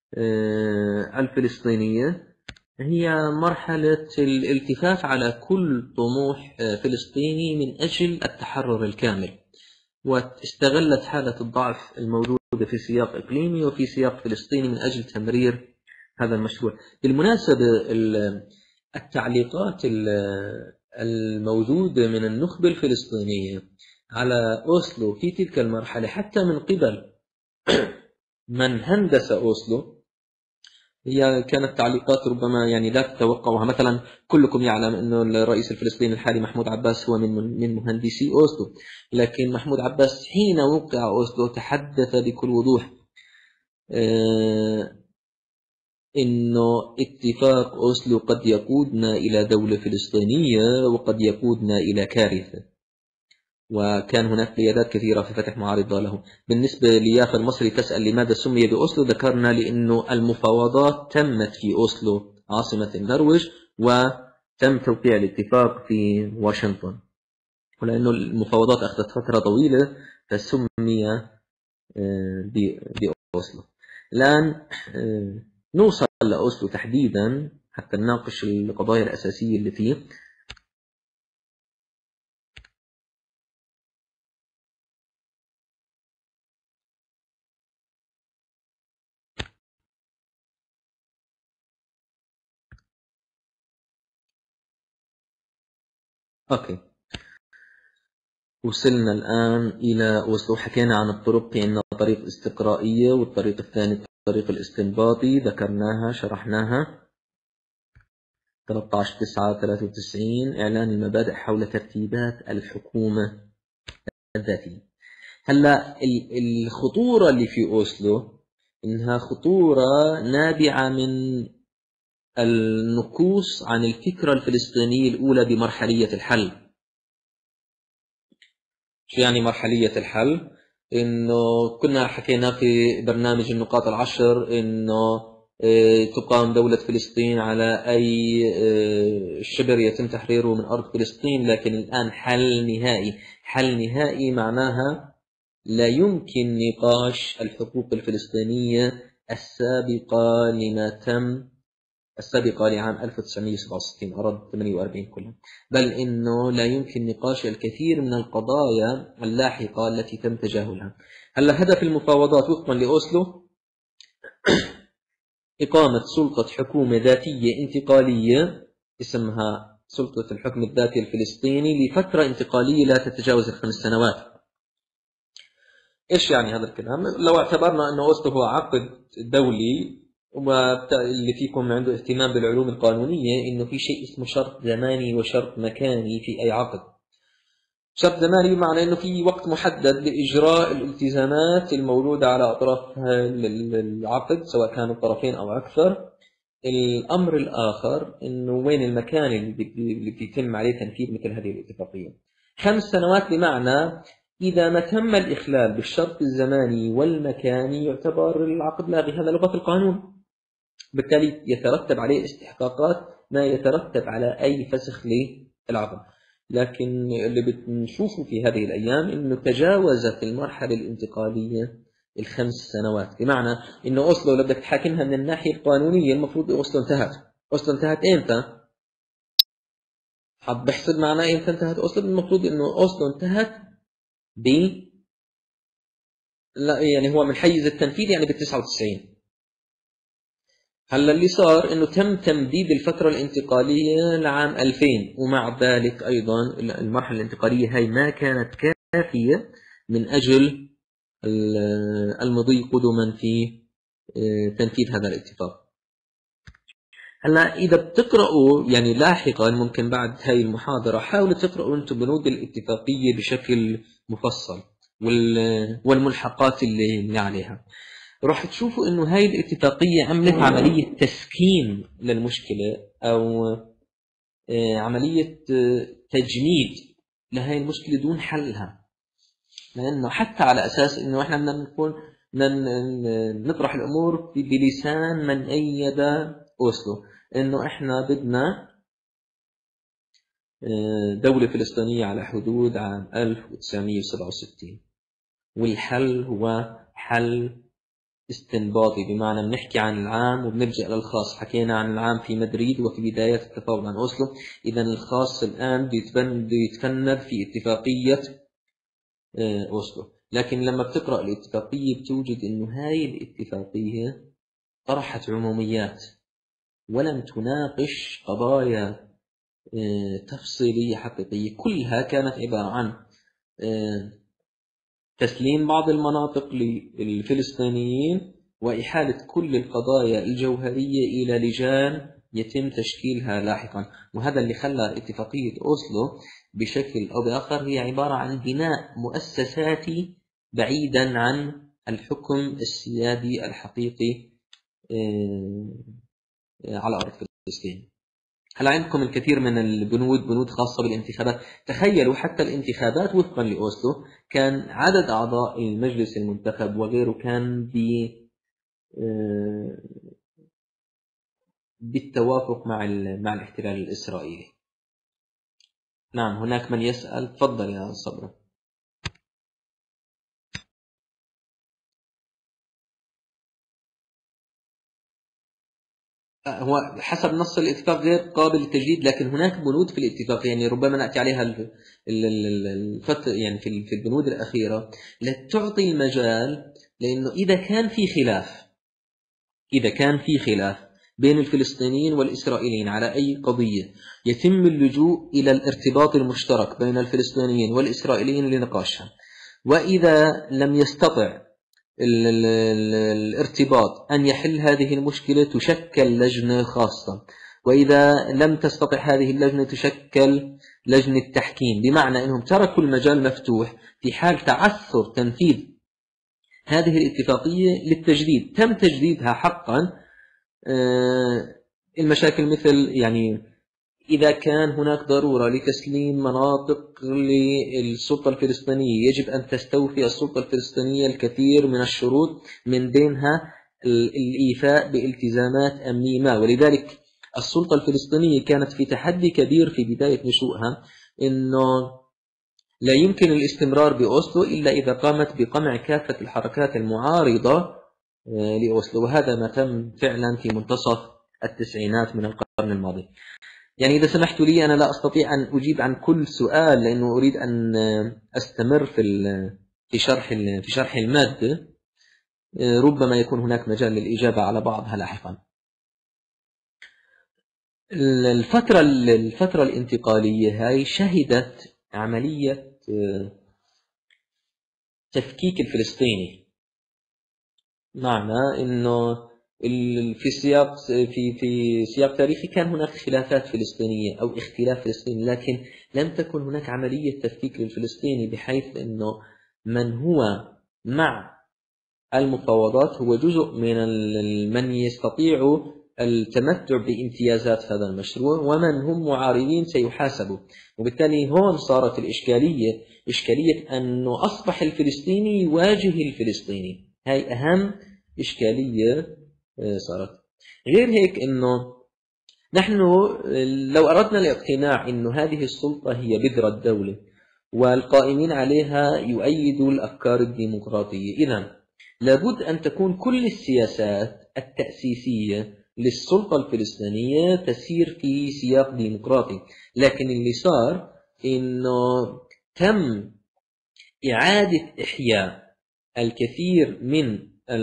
الفلسطينية؟ هي مرحلة الالتفاف على كل طموح فلسطيني من أجل التحرر الكامل، واستغلت حالة الضعف الموجودة في سياق إقليمي وفي سياق فلسطيني من أجل تمرير هذا المشروع. بالمناسبة التعليقات الموجودة من النخبة الفلسطينية على أوسلو في تلك المرحلة، حتى من قبل من هندس أوسلو، هي كانت تعليقات ربما يعني لا تتوقعها. مثلا كلكم يعلم أن الرئيس الفلسطيني الحالي محمود عباس هو من مهندسي أوسلو، لكن محمود عباس حين وقع أوسلو تحدث بكل وضوح إنه اتفاق أوسلو قد يقودنا إلى دولة فلسطينية وقد يقودنا إلى كارثة، وكان هناك قيادات كثيرة في فتح معارضة له. بالنسبة ليافا المصري تسأل لماذا سمي بأوسلو، ذكرنا لأنه المفاوضات تمت في أوسلو عاصمة النرويج، وتم توقيع الاتفاق في واشنطن، ولأنه المفاوضات أخذت فترة طويلة فسمي بأوسلو. الآن نوصل لأوسلو تحديدا حتى نناقش القضايا الأساسية اللي فيه. أوكي، وصلنا الآن إلى أوسلو. حكينا عن الطرق، عندنا طريق استقرائية والطريق الثاني الطريق الاستنباطي، ذكرناها شرحناها. 13/9/93 إعلان المبادئ حول ترتيبات الحكومة الذاتية. هلا الخطورة اللي في أوسلو إنها خطورة نابعة من النكوص عن الفكرة الفلسطينية الأولى بمرحلية الحل. شو يعني مرحلية الحل؟ إنه كنا حكينا في برنامج النقاط العشر إنه تقام دولة فلسطين على أي شبر يتم تحريره من أرض فلسطين، لكن الآن حل نهائي. حل نهائي معناها لا يمكن نقاش الحقوق الفلسطينية السابقة لما تم السابقة لعام 1967 أراد 48 كلها، بل إنه لا يمكن نقاش الكثير من القضايا اللاحقة التي تم تجاهلها. هلا هدف المفاوضات وفقا لأوسلو إقامة سلطة حكومة ذاتية انتقالية اسمها سلطة الحكم الذاتي الفلسطيني لفترة انتقالية لا تتجاوز ال5 سنوات. إيش يعني هذا الكلام؟ لو اعتبرنا أن أوسلو هو عقد دولي، واللي فيكم عنده اهتمام بالعلوم القانونية إنه في شيء اسمه شرط زماني وشرط مكاني في أي عقد. شرط زماني بمعنى إنه في وقت محدد لإجراء الالتزامات الموجودة على أطراف العقد سواء كانوا طرفين أو أكثر. الأمر الآخر إنه وين المكان اللي بيتم عليه تنفيذ مثل هذه الاتفاقية. 5 سنوات بمعنى إذا ما تم الإخلال بالشرط الزماني والمكاني يعتبر العقد لاغي، هذا لغة القانون، بالتالي يترتب عليه استحقاقات ما يترتب على أي فسخ للعقد. لكن اللي بنشوفه في هذه الأيام إنه تجاوزت المرحلة الانتقالية ال5 سنوات، بمعنى إنه أوسلو لو بدك تحاكمها من الناحية القانونية المفروض أوسلو انتهت. أوسلو انتهت إمتى؟ حاب بحسب معناه إمتى انتهت أوسلو؟ المفروض إنه أوسلو انتهت ب لا يعني هو من حيز التنفيذ يعني بال99. هلا اللي صار انه تم تمديد الفترة الانتقالية لعام 2000، ومع ذلك ايضا المرحلة الانتقالية هاي ما كانت كافية من اجل المضي قدما في تنفيذ هذا الاتفاق. هلا اذا بتقرأوا يعني لاحقا ممكن بعد هاي المحاضرة حاولوا تقرأوا انتم بنود الاتفاقية بشكل مفصل والملحقات اللي عليها، راح تشوفوا انه هاي الاتفاقية عملت عملية تسكين للمشكلة او عملية تجميد لهاي المشكلة دون حلها، لانه حتى على اساس انه احنا بدنا نكون نطرح الامور بلسان من ايد اوسلو. إنه إحنا بدنا دولة فلسطينية على حدود عام 1967، والحل هو حل استنباطي، بمعنى بنحكي عن العام وبنرجع للخاص. حكينا عن العام في مدريد وفي بداية التفاوض عن أوسلو، إذا الخاص الآن بده يتفند في اتفاقية أوسلو. لكن لما بتقرأ الاتفاقية بتوجد إنه هاي الاتفاقية طرحت عموميات ولم تناقش قضايا تفصيلية حقيقية، كلها كانت عبارة عن تسليم بعض المناطق للفلسطينيين وإحالة كل القضايا الجوهرية إلى لجان يتم تشكيلها لاحقا. وهذا اللي خلى اتفاقية أوسلو بشكل أو بآخر هي عبارة عن بناء مؤسساتي بعيدا عن الحكم السيادي الحقيقي على أرض فلسطين. هل عندكم الكثير من البنود، بنود خاصة بالانتخابات. تخيلوا حتى الانتخابات وفقا لأوسلو كان عدد أعضاء المجلس المنتخب وغيره كان بالتوافق مع الاحتلال الإسرائيلي. نعم، هناك من يسأل. تفضل يا صبرا. هو حسب نص الاتفاق غير قابل للتجديد، لكن هناك بنود في الاتفاق يعني ربما نأتي عليها الفترة يعني في البنود الأخيرة لتعطي المجال، لأنه إذا كان في خلاف بين الفلسطينيين والإسرائيليين على أي قضية يتم اللجوء إلى الارتباط المشترك بين الفلسطينيين والإسرائيليين لنقاشها، وإذا لم يستطع الارتباط أن يحل هذه المشكلة تشكل لجنة خاصة، وإذا لم تستطع هذه اللجنة تشكل لجنة تحكيم، بمعنى أنهم تركوا المجال مفتوح في حال تعثر تنفيذ هذه الاتفاقية للتجديد. تم تجديدها حقا. المشاكل مثل يعني إذا كان هناك ضرورة لتسليم مناطق للسلطة الفلسطينية يجب أن تستوفي السلطة الفلسطينية الكثير من الشروط، من بينها الإيفاء بالتزامات أمنية ما. ولذلك السلطة الفلسطينية كانت في تحدي كبير في بداية نشوئها، إنه لا يمكن الاستمرار بأوسلو إلا إذا قامت بقمع كافة الحركات المعارضة لأوسلو، وهذا ما تم فعلا في منتصف التسعينات من القرن الماضي. يعني إذا سمحت لي أنا لا أستطيع أن أجيب عن كل سؤال لأنه أريد أن أستمر في شرح المادة، ربما يكون هناك مجال للإجابة على بعضها لاحقا. الفترة الانتقالية هاي شهدت عملية تفكيك الفلسطيني، معنى أنه في سياق تاريخي كان هناك خلافات فلسطينية أو اختلاف فلسطيني، لكن لم تكن هناك عملية تفكيك للفلسطيني، بحيث أنه من هو مع المفاوضات هو جزء من يستطيع التمتع بامتيازات هذا المشروع، ومن هم معارضين سيحاسبوا. وبالتالي هون صارت إشكالية أنه أصبح الفلسطيني يواجه الفلسطيني. هاي أهم إشكالية صارت. غير هيك أنه نحن لو أردنا الاقتناع أنه هذه السلطة هي بذرة الدولة والقائمين عليها يؤيدوا الأفكار الديمقراطية، إذن لابد أن تكون كل السياسات التأسيسية للسلطة الفلسطينية تسير في سياق ديمقراطي. لكن اللي صار أنه تم إعادة إحياء الكثير من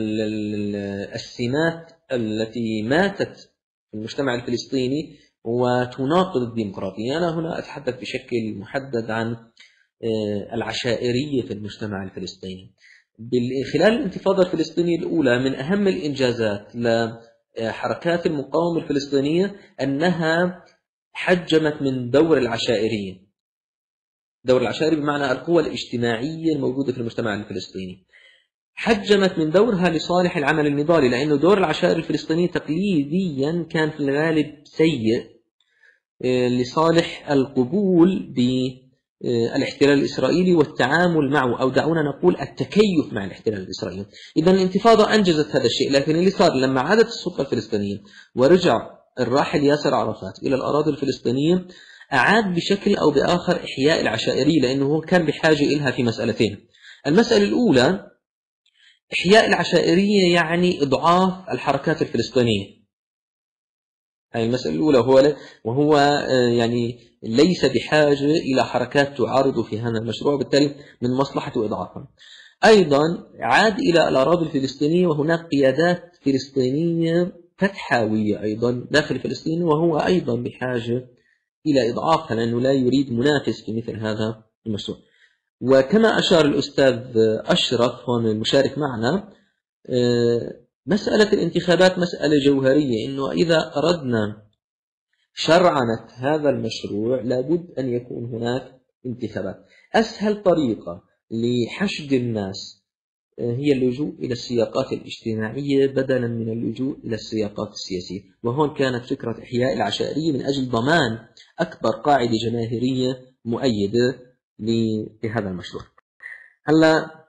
السمات التي ماتت في المجتمع الفلسطيني وتناقض الديمقراطية. أنا هنا أتحدث بشكل محدد عن العشائرية في المجتمع الفلسطيني. خلال الانتفاضة الفلسطينية الأولى من أهم الإنجازات لحركات المقاومة الفلسطينية أنها حجمت من دور العشائرية. دور العشائري بمعنى القوى الاجتماعية الموجودة في المجتمع الفلسطيني، حجمت من دورها لصالح العمل النضالي، لأنه دور العشائر الفلسطينية تقليديا كان في الغالب سيء لصالح القبول بالاحتلال الإسرائيلي والتعامل معه، أو دعونا نقول التكيف مع الاحتلال الإسرائيلي. إذن الانتفاضة أنجزت هذا الشيء، لكن اللي صار لما عادت السلطة الفلسطينية ورجع الراحل ياسر عرفات إلى الأراضي الفلسطينية أعاد بشكل أو بآخر إحياء العشائرية، لأنه هو كان بحاجة إلها في مسألتين. المسألة الأولى إحياء العشائرية يعني إضعاف الحركات الفلسطينية، هذه المسألة الأولى. وهو يعني ليس بحاجة إلى حركات تعارض في هذا المشروع، بالتالي من مصلحته إضعافها. أيضا عاد إلى الأراضي الفلسطينية وهناك قيادات فلسطينية فتحاوية أيضا داخل فلسطين، وهو أيضا بحاجة إلى إضعافها لأنه لا يريد منافس في مثل هذا المشروع. وكما أشار الأستاذ أشرف هون المشارك معنا، مسألة الانتخابات مسألة جوهرية، إنه إذا أردنا شرعنة هذا المشروع لابد أن يكون هناك انتخابات. أسهل طريقة لحشد الناس هي اللجوء إلى السياقات الاجتماعية بدلا من اللجوء إلى السياقات السياسية، وهون كانت فكرة إحياء العشائرية من أجل ضمان أكبر قاعدة جماهيرية مؤيدة لهذا المشروع. هلا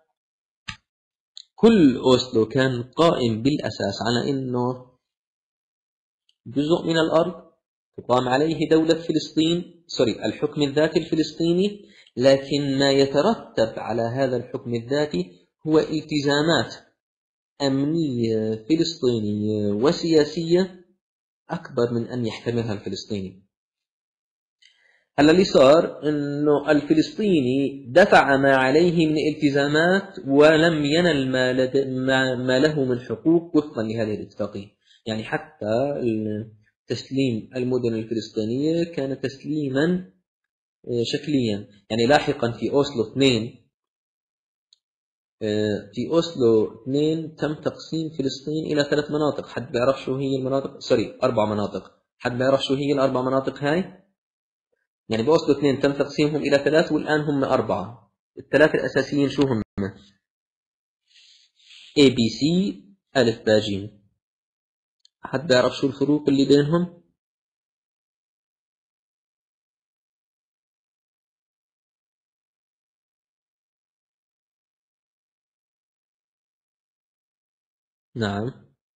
كل أوسلو كان قائم بالأساس على أنه جزء من الأرض تقام عليه دولة فلسطين، الحكم الذاتي الفلسطيني، لكن ما يترتب على هذا الحكم الذاتي هو التزامات أمنية فلسطينية وسياسية أكبر من أن يحتملها الفلسطيني. هلا اللي صار إنه الفلسطيني دفع ما عليه من التزامات ولم ينل ما له من حقوق وفقا لهذه الاتفاقية. يعني حتى تسليم المدن الفلسطينية كان تسليما شكليا. يعني لاحقا في أوسلو 2 تم تقسيم فلسطين إلى 3 مناطق. حد بيعرف شو هي المناطق؟ 4 مناطق. حد بيعرف شو هي ال4 مناطق هاي؟ يعني بأوسلو 2 تم تقسيمهم إلى 3 والآن هم 4. الثلاثة الأساسيين شو هم؟ ABC ألف باء جيم. حد بيعرف شو الفروق اللي بينهم؟ نعم.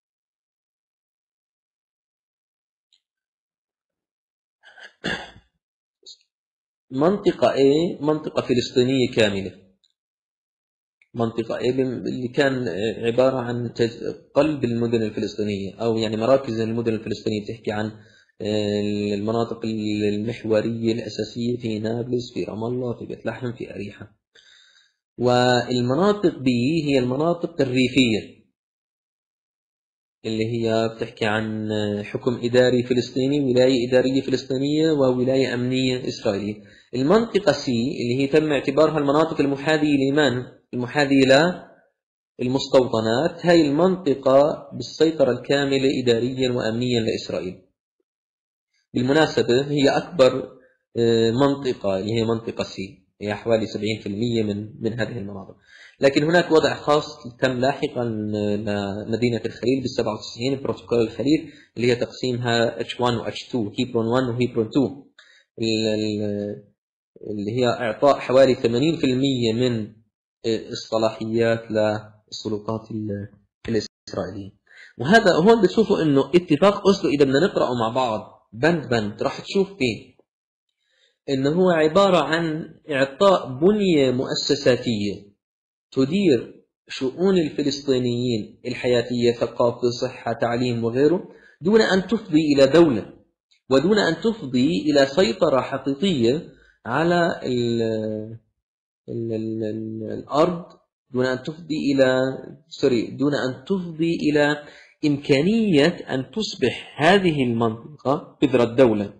منطقة A منطقة فلسطينية كاملة. منطقة A اللي كان عبارة عن قلب المدن الفلسطينية، أو يعني مراكز المدن الفلسطينية، تحكي عن المناطق المحورية الأساسية في نابلس، في رام الله، في بيت لحم، في أريحة. والمناطق B هي المناطق الريفية اللي هي بتحكي عن حكم إداري فلسطيني، ولاية إدارية فلسطينية، وولاية أمنية إسرائيلية. المنطقة C اللي هي تم اعتبارها المناطق المحاذية لمن؟ المحاذية للمستوطنات. هاي المنطقة بالسيطرة الكاملة إداريا وأمنيا لإسرائيل. بالمناسبة هي أكبر منطقة اللي هي منطقة C، هي حوالي 70% من هذه المناطق. لكن هناك وضع خاص تم لاحقا لمدينة الخليل بال97، بروتوكول الخليل، اللي هي تقسيمها H1 و H2، هيبرون 1 وهيبرون 2، اللي هي إعطاء حوالي 80% من الصلاحيات للسلطات الإسرائيلية. وهذا هون بتشوفوا إنه اتفاق أوسلو إذا بدنا نقرأه مع بعض بند راح تشوف فيه إنه هو عبارة عن إعطاء بنية مؤسساتية تدير شؤون الفلسطينيين الحياتية، ثقافة، صحة، تعليم وغيره، دون أن تفضي إلى دولة، ودون أن تفضي إلى سيطرة حقيقية على الأرض، دون أن تفضي إلى إمكانية أن تصبح هذه المنطقة بذرة دولة.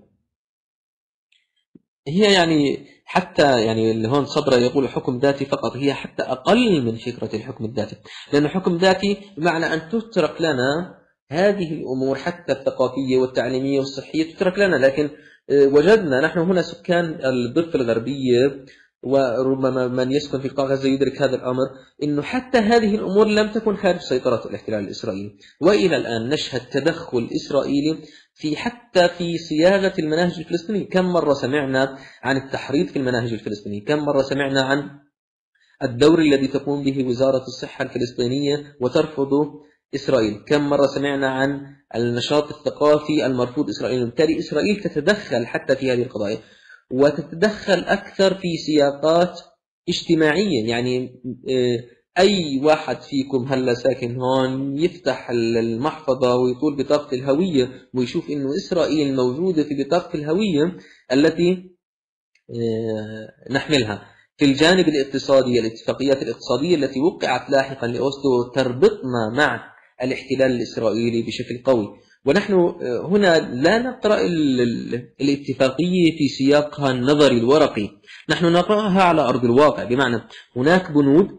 هي يعني حتى يعني اللي هون صبرا يقول حكم ذاتي فقط، هي حتى أقل من فكرة الحكم الذاتي، لأن الحكم ذاتي بمعنى أن تترك لنا هذه الأمور حتى الثقافية والتعليمية والصحية تترك لنا. لكن وجدنا نحن هنا سكان الضفة الغربية، وربما من يسكن في قطاع غزة يدرك هذا الأمر، إنه حتى هذه الأمور لم تكن خارج سيطرة الاحتلال الإسرائيلي، وإلى الآن نشهد تدخل إسرائيلي حتى في صياغة المناهج الفلسطينية. كم مرة سمعنا عن التحريض في المناهج الفلسطينية؟ كم مرة سمعنا عن الدور الذي تقوم به وزارة الصحة الفلسطينية وترفض إسرائيل. كم مرة سمعنا عن النشاط الثقافي المرفوض إسرائيل؟ وبالتالي إسرائيل تتدخل حتى في هذه القضايا، وتتدخل أكثر في سياقات اجتماعية. يعني أي واحد فيكم هلا ساكن هون يفتح المحفظة ويطول بطاقة الهوية ويشوف إنه إسرائيل موجودة في بطاقة الهوية التي نحملها. في الجانب الاقتصادي، الاتفاقيات الاقتصادية التي وقعت لاحقا لأوسلو تربطنا مع الاحتلال الإسرائيلي بشكل قوي، ونحن هنا لا نقرأ الاتفاقية في سياقها النظري الورقي، نحن نقرأها على أرض الواقع. بمعنى هناك بنود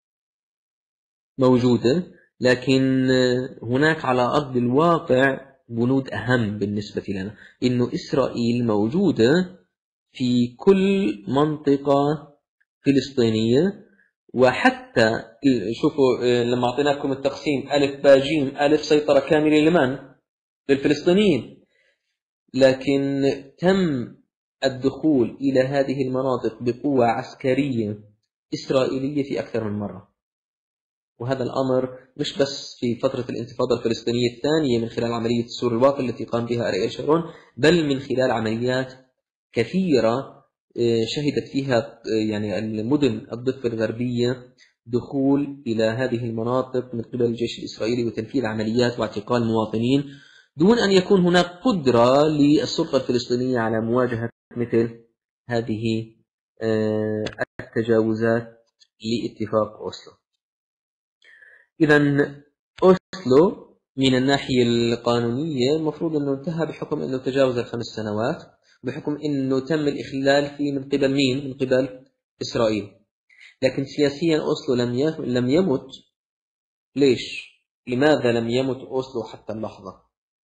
موجودة، لكن هناك على أرض الواقع بنود أهم بالنسبة لنا، إنه إسرائيل موجودة في كل منطقة فلسطينية. وحتى شوفوا لما أعطيناكم التقسيم ألف باء جيم، ألف سيطرة كاملة لمن؟ للفلسطينيين، لكن تم الدخول إلى هذه المناطق بقوة عسكرية إسرائيلية في أكثر من مرة. وهذا الأمر مش بس في فترة الانتفاضة الفلسطينية الثانية من خلال عملية سور الواقع التي قام بها أرييل شارون، بل من خلال عمليات كثيرة شهدت فيها يعني المدن الضفة الغربية دخول إلى هذه المناطق من قبل الجيش الإسرائيلي وتنفيذ عمليات واعتقال مواطنين دون أن يكون هناك قدرة للسلطة الفلسطينية على مواجهة مثل هذه التجاوزات لاتفاق أوسلو. إذا أوسلو من الناحية القانونية المفروض أنه انتهى بحكم أنه تجاوز ال5 سنوات، بحكم أنه تم الإخلال فيه من قبل مين؟ من قبل إسرائيل. لكن سياسيا أوسلو لم يمت. ليش؟ لماذا لم يمت أوسلو حتى اللحظة؟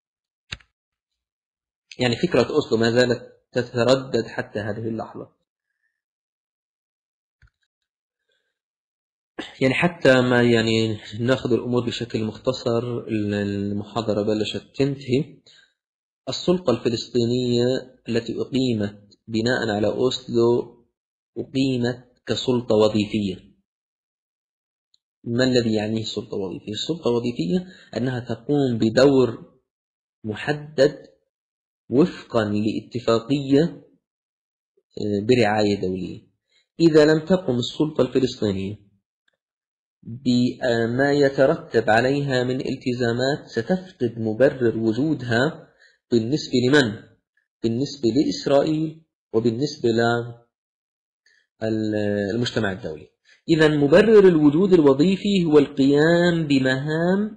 يعني فكرة أوسلو ما زالت تتردد حتى هذه اللحظة. يعني حتى ما يعني ناخذ الأمور بشكل مختصر، المحاضرة بلشت تنتهي. السلطة الفلسطينية التي أقيمت بناء على أوسلو أقيمت كسلطة وظيفية. ما الذي يعنيه سلطة وظيفية؟ السلطة الوظيفية أنها تقوم بدور محدد وفقا لاتفاقية برعاية دولية. إذا لم تقم السلطة الفلسطينية بما يترتب عليها من التزامات ستفقد مبرر وجودها بالنسبة لمن؟ بالنسبة لإسرائيل وبالنسبة للمجتمع الدولي. إذا مبرر الوجود الوظيفي هو القيام بمهام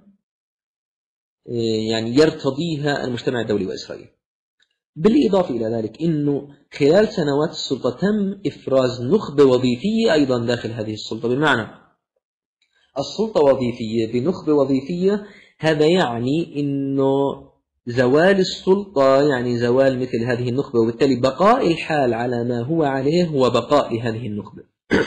يعني يرتضيها المجتمع الدولي وإسرائيل. بالإضافة إلى ذلك أنه خلال سنوات السلطة تم إفراز نخبة وظيفية أيضا داخل هذه السلطة. بمعنى السلطة وظيفية بنخبة وظيفية، هذا يعني أنه زوال السلطة يعني زوال مثل هذه النخبة، وبالتالي بقاء الحال على ما هو عليه هو بقاء لهذه النخبة.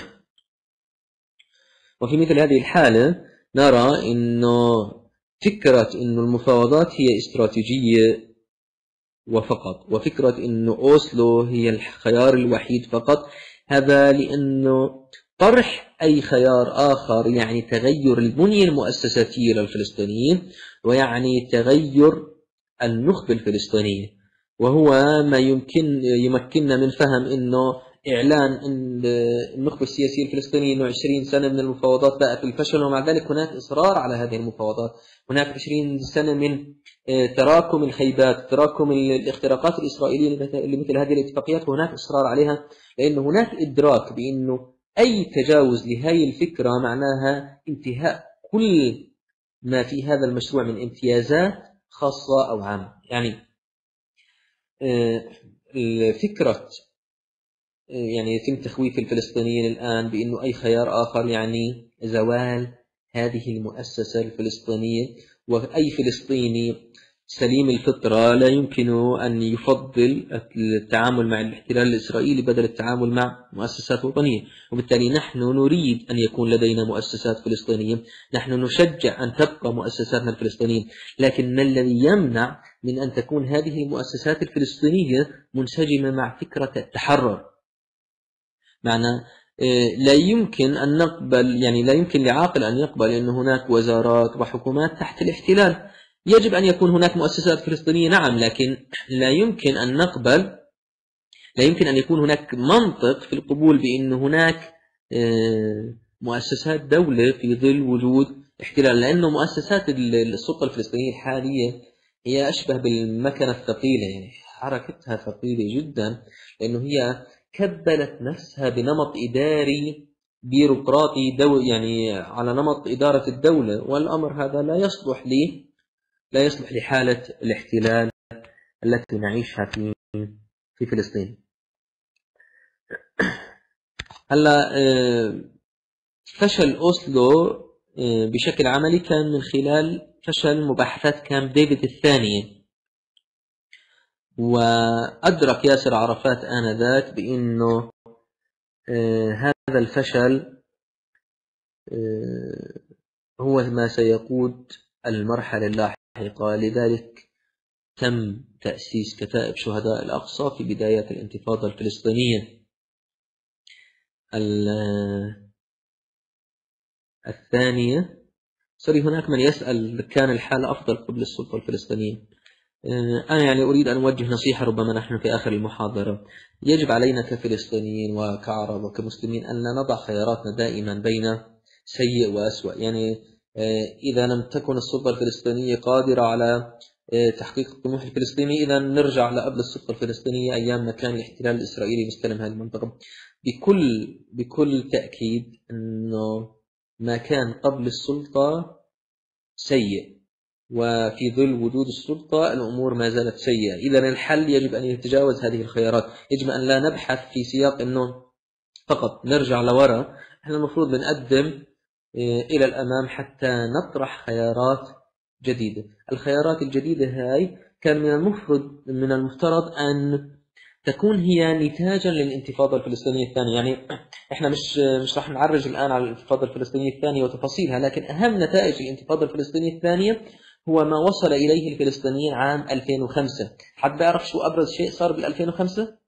وفي مثل هذه الحالة نرى أنه فكرة أن المفاوضات هي استراتيجية وفقط، وفكرة أن أوسلو هي الخيار الوحيد فقط، هذا لأنه طرح أي خيار آخر يعني تغير البنية المؤسساتية للفلسطينيين، ويعني تغير النخبة الفلسطينية، وهو ما يمكننا من فهم أنه إعلان النخبة السياسية الفلسطينية أنه 20 سنة من المفاوضات باءت بالفشل، ومع ذلك هناك إصرار على هذه المفاوضات. هناك 20 سنة من تراكم الخيبات، تراكم الاختراقات الإسرائيلية لمثل هذه الاتفاقيات، وهناك إصرار عليها لأن هناك إدراك بأنه أي تجاوز لهذه الفكرة معناها انتهاء كل ما في هذا المشروع من امتيازات خاصة أو عامة. يعني الفكرة يعني يتم تخويف الفلسطينيين الآن بأنه أي خيار آخر يعني زوال هذه المؤسسة الفلسطينية، وأي فلسطيني سليم الفطرة لا يمكن أن يفضل التعامل مع الاحتلال الإسرائيلي بدل التعامل مع مؤسسات وطنية. وبالتالي نحن نريد أن يكون لدينا مؤسسات فلسطينية، نحن نشجع أن تبقى مؤسساتنا الفلسطينية، لكن ما الذي يمنع من أن تكون هذه المؤسسات الفلسطينية منسجمة مع فكرة التحرر؟ معنى لا يمكن أن نقبل، يعني لا يمكن لعاقل أن يقبل أن هناك وزارات وحكومات تحت الاحتلال. يجب أن يكون هناك مؤسسات فلسطينية نعم، لكن لا يمكن أن نقبل، لا يمكن أن يكون هناك منطق في القبول بأن هناك مؤسسات دولة في ظل وجود احتلال، لأنه مؤسسات السلطة الفلسطينية الحالية هي أشبه بالمكنة الثقيلة، يعني حركتها ثقيلة جدا، لأنه هي كبلت نفسها بنمط إداري بيروقراطي يعني على نمط إدارة الدولة، والأمر هذا لا يصلح لحالة الاحتلال التي نعيشها في فلسطين. هلا فشل أوسلو بشكل عملي كان من خلال فشل مباحثات كامب ديفيد الثانية، وأدرك ياسر عرفات آنذاك بأنه هذا الفشل هو ما سيقود المرحلة اللاحقة، لذلك تم تأسيس كتائب شهداء الأقصى في بدايات الانتفاضة الفلسطينية الثانية. هناك من يسأل كان الحال أفضل قبل السلطة الفلسطينية. أنا يعني أريد أن أوجه نصيحة، ربما نحن في آخر المحاضرة. يجب علينا كفلسطينيين وكعرب وكمسلمين أن لا نضع خياراتنا دائما بين سيء وأسوأ. يعني إذا لم تكن السلطة الفلسطينية قادرة على تحقيق الطموح الفلسطيني، إذا نرجع لقبل السلطة الفلسطينية أيام ما كان الاحتلال الإسرائيلي مستلم هذه المنطقة. بكل تأكيد أنه ما كان قبل السلطة سيء، وفي ظل وجود السلطة الأمور ما زالت سيئة. إذا الحل يجب أن يتجاوز هذه الخيارات، يجب أن لا نبحث في سياق أنه فقط نرجع لوراء. احنا المفروض بنقدم إلى الأمام حتى نطرح خيارات جديدة. الخيارات الجديدة هاي كان من المفترض أن تكون هي نتاجا للانتفاضة الفلسطينية الثانية. يعني احنا مش راح نعرج الآن على الانتفاضة الفلسطينية الثانية وتفاصيلها، لكن أهم نتائج الانتفاضة الفلسطينية الثانية هو ما وصل إليه الفلسطينيين عام 2005. حد بيعرف شو أبرز شيء صار بال 2005؟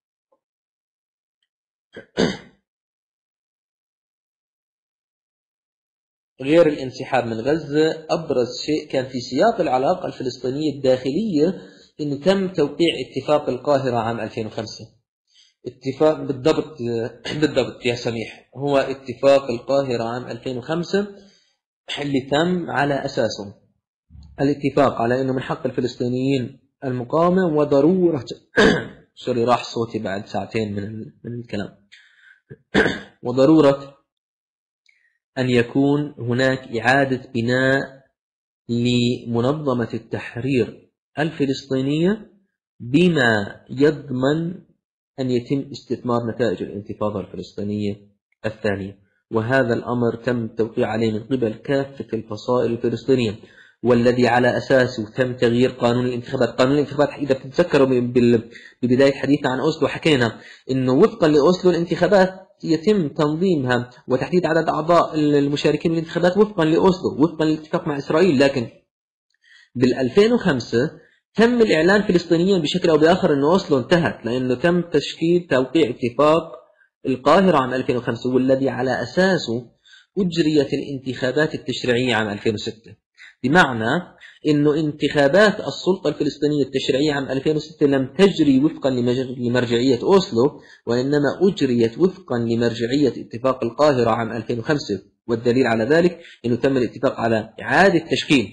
غير الانسحاب من غزة، أبرز شيء كان في سياق العلاقة الفلسطينية الداخلية إنه تم توقيع اتفاق القاهرة عام 2005. اتفاق بالضبط يا سميح، هو اتفاق القاهرة عام 2005 اللي تم على أساسه الاتفاق على أنه من حق الفلسطينيين المقاومة وضرورة راح صوتي بعد ساعتين من الكلام. وضرورة أن يكون هناك إعادة بناء لمنظمة التحرير الفلسطينية بما يضمن أن يتم استثمار نتائج الانتفاضة الفلسطينية الثانية. وهذا الأمر تم التوقيع عليه من قبل كافة الفصائل الفلسطينية، والذي على أساسه تم تغيير قانون الانتخابات. قانون الانتخابات إذا بتتذكروا ببداية حديثنا عن أوسلو حكينا إنه وفقا لأوسلو الانتخابات يتم تنظيمها وتحديد عدد أعضاء المشاركين بالانتخابات وفقا لأوسلو، وفقا للاتفاق مع إسرائيل. لكن بال2005 تم الإعلان فلسطينيا بشكل أو بآخر أنه أوسلو انتهت، لأنه تم توقيع اتفاق القاهرة عام 2005 والذي على أساسه أجريت الانتخابات التشريعية عام 2006. بمعنى أنه انتخابات السلطة الفلسطينية التشريعية عام 2006 لم تجري وفقا لمرجعية أوسلو، وإنما أجريت وفقا لمرجعية اتفاق القاهرة عام 2005. والدليل على ذلك أنه تم الاتفاق على إعادة تشكيل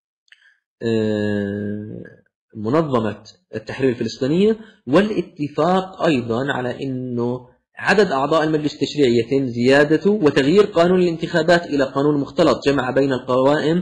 منظمة التحرير الفلسطينية، والاتفاق أيضا على أنه عدد أعضاء المجلس التشريعي يتم زيادته، وتغيير قانون الانتخابات إلى قانون مختلط جمع بين القوائم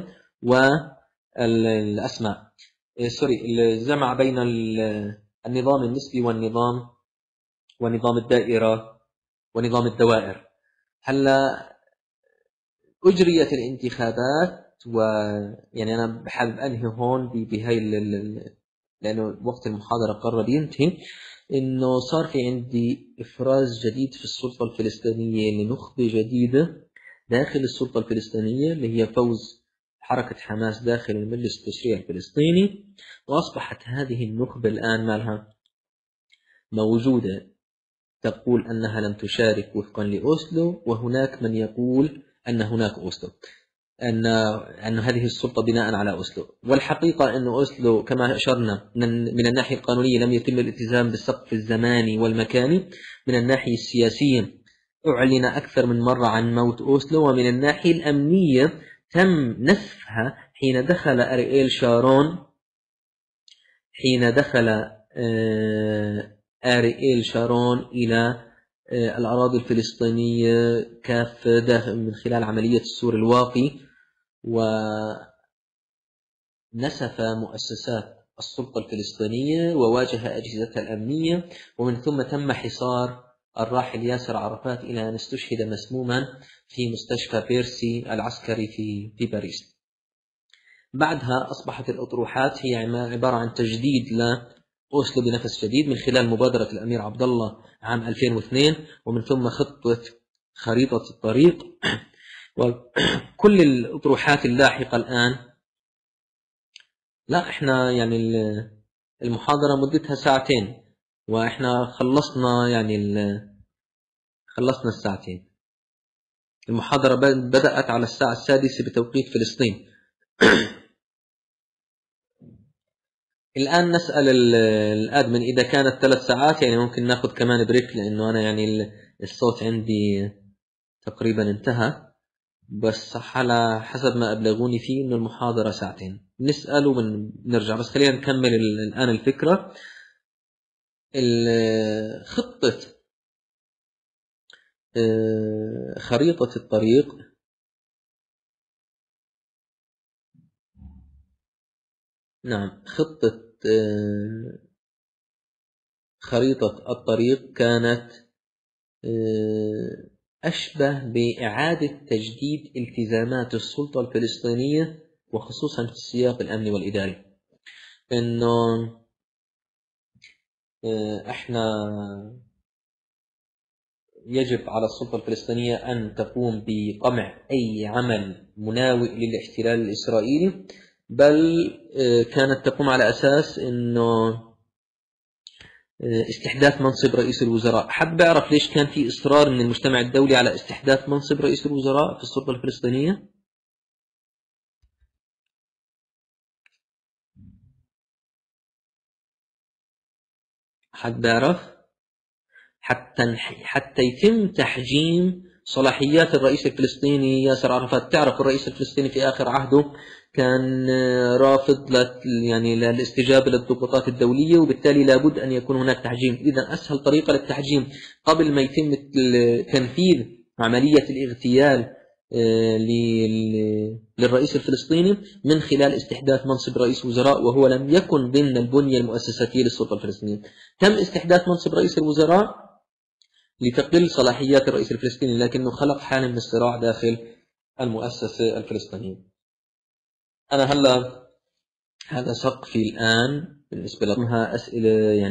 والأسماء جمع بين النظام النسبي ونظام الدائرة ونظام الدوائر. هلا أجريت الانتخابات، ويعني أنا بحب أنهي هون بهاي لأنه وقت المحاضرة قرب ينتهي، إنه صار في عندي إفراز جديد في السلطة الفلسطينية لنخبة جديدة داخل السلطة الفلسطينية، اللي هي فوز حركة حماس داخل المجلس التشريعي الفلسطيني. وأصبحت هذه النخبة الآن مالها موجودة تقول أنها لم تشارك وفقا لأوسلو، وهناك من يقول أن هناك أوسلو، أن هذه السلطة بناء على أوسلو. والحقيقة أن أوسلو كما أشرنا من الناحية القانونية لم يتم الالتزام بالسقف الزماني والمكاني. من الناحية السياسية أعلن أكثر من مرة عن موت أوسلو، ومن الناحية الأمنية تم نسفها حين دخل أرييل شارون إلى الأراضي الفلسطينية كافة من خلال عملية السور الواقي، ونسف مؤسسات السلطة الفلسطينية وواجه أجهزتها الأمنية، ومن ثم تم حصار الراحل ياسر عرفات إلى أن استشهد مسموما في مستشفى بيرسي العسكري في باريس. بعدها أصبحت الأطروحات هي عبارة عن تجديد لأوسلو بنفس جديد من خلال مبادرة الأمير عبد الله عام 2002، ومن ثم خطة خريطة الطريق. وكل الأطروحات اللاحقة الآن، لا إحنا يعني المحاضرة مدتها ساعتين، وإحنا خلصنا الساعتين. المحاضرة بدأت على الساعة 6 بتوقيت فلسطين. الآن نسأل الأدمن إذا كانت 3 ساعات يعني ممكن ناخذ كمان بريك، لأنه أنا يعني الصوت عندي تقريبا انتهى، بس على حسب ما أبلغوني فيه إنه المحاضرة ساعتين. نسأل ونرجع، بس خلينا نكمل الآن الفكرة. خطة خريطة الطريق خطة خريطة الطريق كانت أشبه بإعادة تجديد التزامات السلطة الفلسطينية، وخصوصا في السياق الأمني والإداري. إنه إحنا يجب على السلطة الفلسطينية أن تقوم بقمع أي عمل مناوئ للاحتلال الإسرائيلي، بل كانت تقوم على أساس إنه استحداث منصب رئيس الوزراء. حد بيعرف ليش كان في إصرار من المجتمع الدولي على استحداث منصب رئيس الوزراء في السلطة الفلسطينية؟ حد بيعرف؟ حتى يتم تحجيم صلاحيات الرئيس الفلسطيني ياسر عرفات. تعرف الرئيس الفلسطيني في آخر عهده كان رافض للاستجابة للضغوطات الدولية، وبالتالي لابد أن يكون هناك تحجيم. إذا أسهل طريقة للتحجيم قبل ما يتم تنفيذ عملية الاغتيال للرئيس الفلسطيني من خلال استحداث منصب رئيس وزراء، وهو لم يكن ضمن البنية المؤسساتية للسلطة الفلسطينية. تم استحداث منصب رئيس الوزراء لتقل صلاحيات الرئيس الفلسطيني، لكنه خلق حالة من الصراع داخل المؤسسة الفلسطينية. أنا هذا سقفي الآن بالنسبة لها أسئلة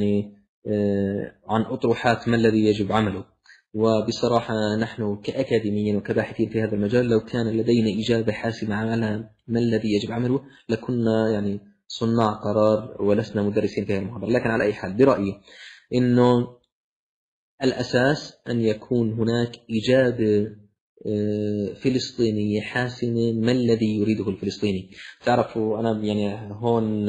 عن أطروحات ما الذي يجب عمله. وبصراحة نحن كأكاديميين وكباحثين في هذا المجال لو كان لدينا إجابة حاسمة على ما الذي يجب عمله لكنا صناع قرار ولسنا مدرسين في هذه المحاضرة. لكن على أي حال برأيي إنه الأساس أن يكون هناك إجابة فلسطينية حاسمة ما الذي يريده الفلسطيني. تعرفوا أنا هون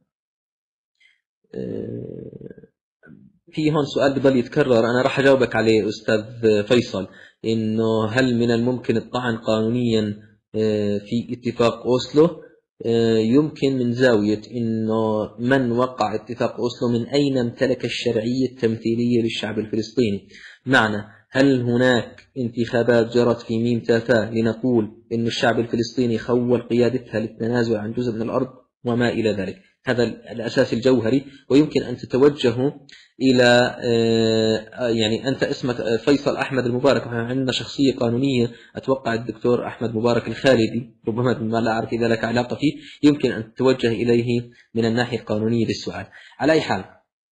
في هون سؤال بضل يتكرر، أنا راح أجاوبك عليه أستاذ فيصل، إنه هل من الممكن الطعن قانونيا في اتفاق أوسلو؟ يمكن من زاوية إنه من وقع اتفاق أوسلو من أين امتلك الشرعية التمثيلية للشعب الفلسطيني. معنى هل هناك انتخابات جرت في ميم تافاه لنقول إن الشعب الفلسطيني خول قيادتها للتنازل عن جزء من الأرض وما إلى ذلك. هذا الأساس الجوهري. ويمكن أن تتوجهوا إلى أنت اسمك فيصل أحمد المبارك، عندنا شخصية قانونية أتوقع الدكتور أحمد مبارك الخالدي، ربما ما لا أعرف إذا لك علاقة فيه، يمكن أن تتوجه إليه من الناحية القانونية بالسؤال. على أي حال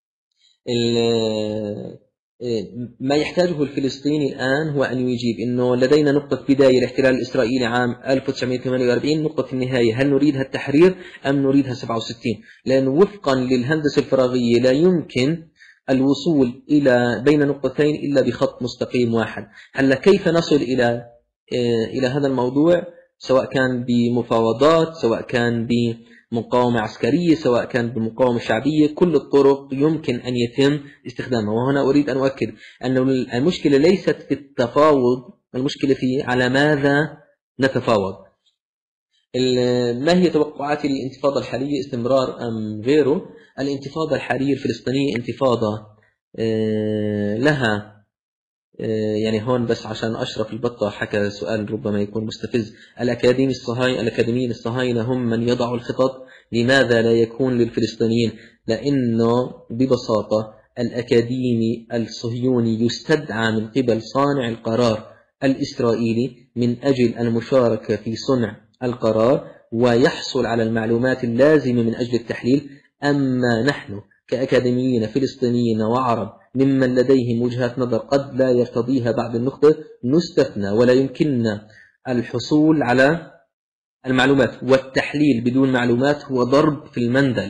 ما يحتاجه الفلسطيني الآن هو أن يجيب إنه لدينا نقطة بداية الاحتلال الإسرائيلي عام 1948، نقطة النهاية هل نريدها التحرير أم نريدها 67؟ لأنه وفقا للهندسة الفراغية لا يمكن الوصول بين نقطتين إلا بخط مستقيم واحد. هلا كيف نصل إلى هذا الموضوع، سواء كان بمفاوضات، سواء كان بمقاومة عسكرية، سواء كان بمقاومة شعبية، كل الطرق يمكن أن يتم استخدامها. وهنا أريد أن أؤكد أن المشكلة ليست في التفاوض، المشكلة في على ماذا نتفاوض. ما هي توقعاتي للانتفاضة الحالية، استمرار أم غيره؟ الانتفاضة الحالية الفلسطينية انتفاضة لها يعني هون بس عشان أشرف البطة حكى سؤال ربما يكون مستفز. الأكاديميين الصهاينة هم من يضعوا الخطط. لماذا لا يكون للفلسطينيين؟ لأنه ببساطة الأكاديمي الصهيوني يستدعى من قبل صانع القرار الإسرائيلي من أجل المشاركة في صنع القرار ويحصل على المعلومات اللازمة من أجل التحليل. أما نحن كأكاديميين فلسطينيين وعرب ممن لديهم وجهات نظر قد لا يرتضيها بعض النخبة نستثنى، ولا يمكننا الحصول على المعلومات، والتحليل بدون معلومات هو ضرب في المندل.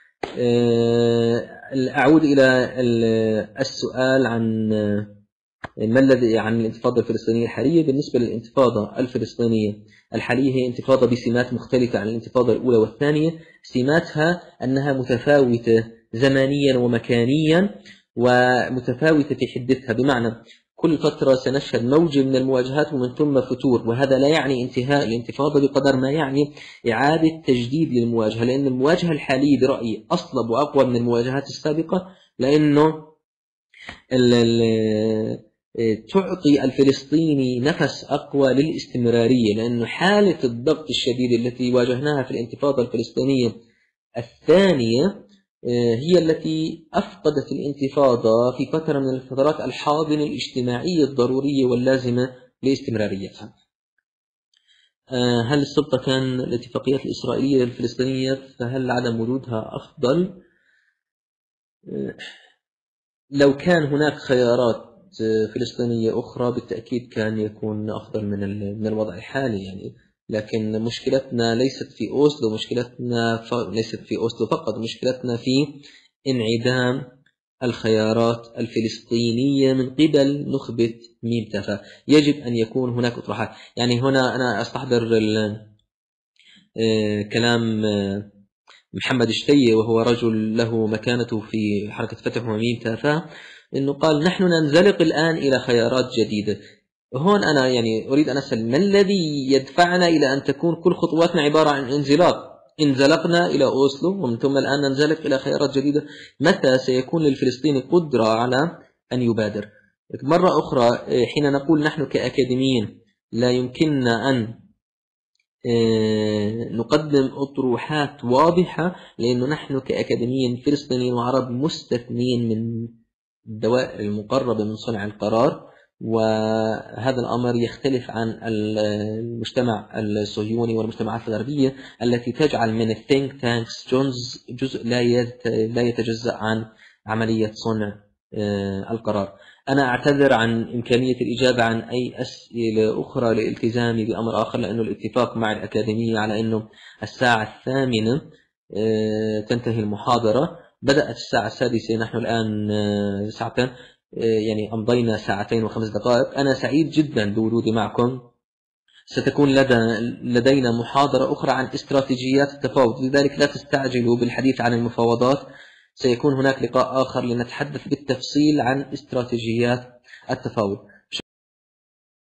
أعود إلى السؤال عن ما الذي عن الانتفاضة الفلسطينية الحالية. بالنسبة للانتفاضة الفلسطينية الحالية هي انتفاضة بسمات مختلفة عن الانتفاضة الأولى والثانية. سماتها أنها متفاوتة زمانيا ومكانيا ومتفاوتة في حدتها، بمعنى كل فترة سنشهد موجة من المواجهات ومن ثم فتور، وهذا لا يعني انتهاء الانتفاضة بقدر ما يعني إعادة تجديد للمواجهة، لأن المواجهة الحالية برأيي أصلب وأقوى من المواجهات السابقة، لأنه تعطي الفلسطيني نفس أقوى للاستمرارية، لأن حالة الضغط الشديد التي واجهناها في الانتفاضة الفلسطينية الثانية هي التي أفقدت الانتفاضة في فترة من الفترات الحاضنة الاجتماعية الضرورية واللازمة لاستمراريتها. هل السلطة كان الاتفاقيات الإسرائيلية الفلسطينية فهل عدم وجودها أفضل؟ لو كان هناك خيارات فلسطينية أخرى بالتأكيد كان يكون أفضل من الوضع الحالي يعني. لكن مشكلتنا ليست في أوسلو، مشكلتنا ليست في أوسلو فقط، مشكلتنا في انعدام الخيارات الفلسطينية من قبل نخبة ميم تافا. يجب أن يكون هناك أطروحات. يعني هنا أنا أستحضر كلام محمد الشتية وهو رجل له مكانته في حركة فتح وميم تافا، إنه قال نحن ننزلق الآن إلى خيارات جديدة. هون أنا يعني أريد أن أسأل ما الذي يدفعنا إلى أن تكون كل خطواتنا عبارة عن انزلاق؟ انزلقنا إلى أوسلو ومن ثم الآن ننزلق إلى خيارات جديدة. متى سيكون للفلسطيني قدرة على أن يبادر؟ مرة أخرى حين نقول نحن كأكاديميين لا يمكننا أن نقدم أطروحات واضحة، لأنه نحن كأكاديميين فلسطينيين وعرب مستثنين من الدوائر المقربة من صنع القرار، وهذا الأمر يختلف عن المجتمع الصهيوني والمجتمعات الغربية التي تجعل من الثينك تانكس جزء لا يتجزأ عن عملية صنع القرار. أنا أعتذر عن إمكانية الإجابة عن أي أسئلة أخرى لالتزامي بأمر آخر، لأنه الاتفاق مع الأكاديمية على أنه 8:00 تنتهي المحاضرة. بدأت 6:00، نحن الآن 2:00، يعني أمضينا 2 ساعة و5 دقائق. أنا سعيد جدا بوجودي معكم. ستكون لدينا محاضرة أخرى عن استراتيجيات التفاوض، لذلك لا تستعجلوا بالحديث عن المفاوضات. سيكون هناك لقاء آخر لنتحدث بالتفصيل عن استراتيجيات التفاوض.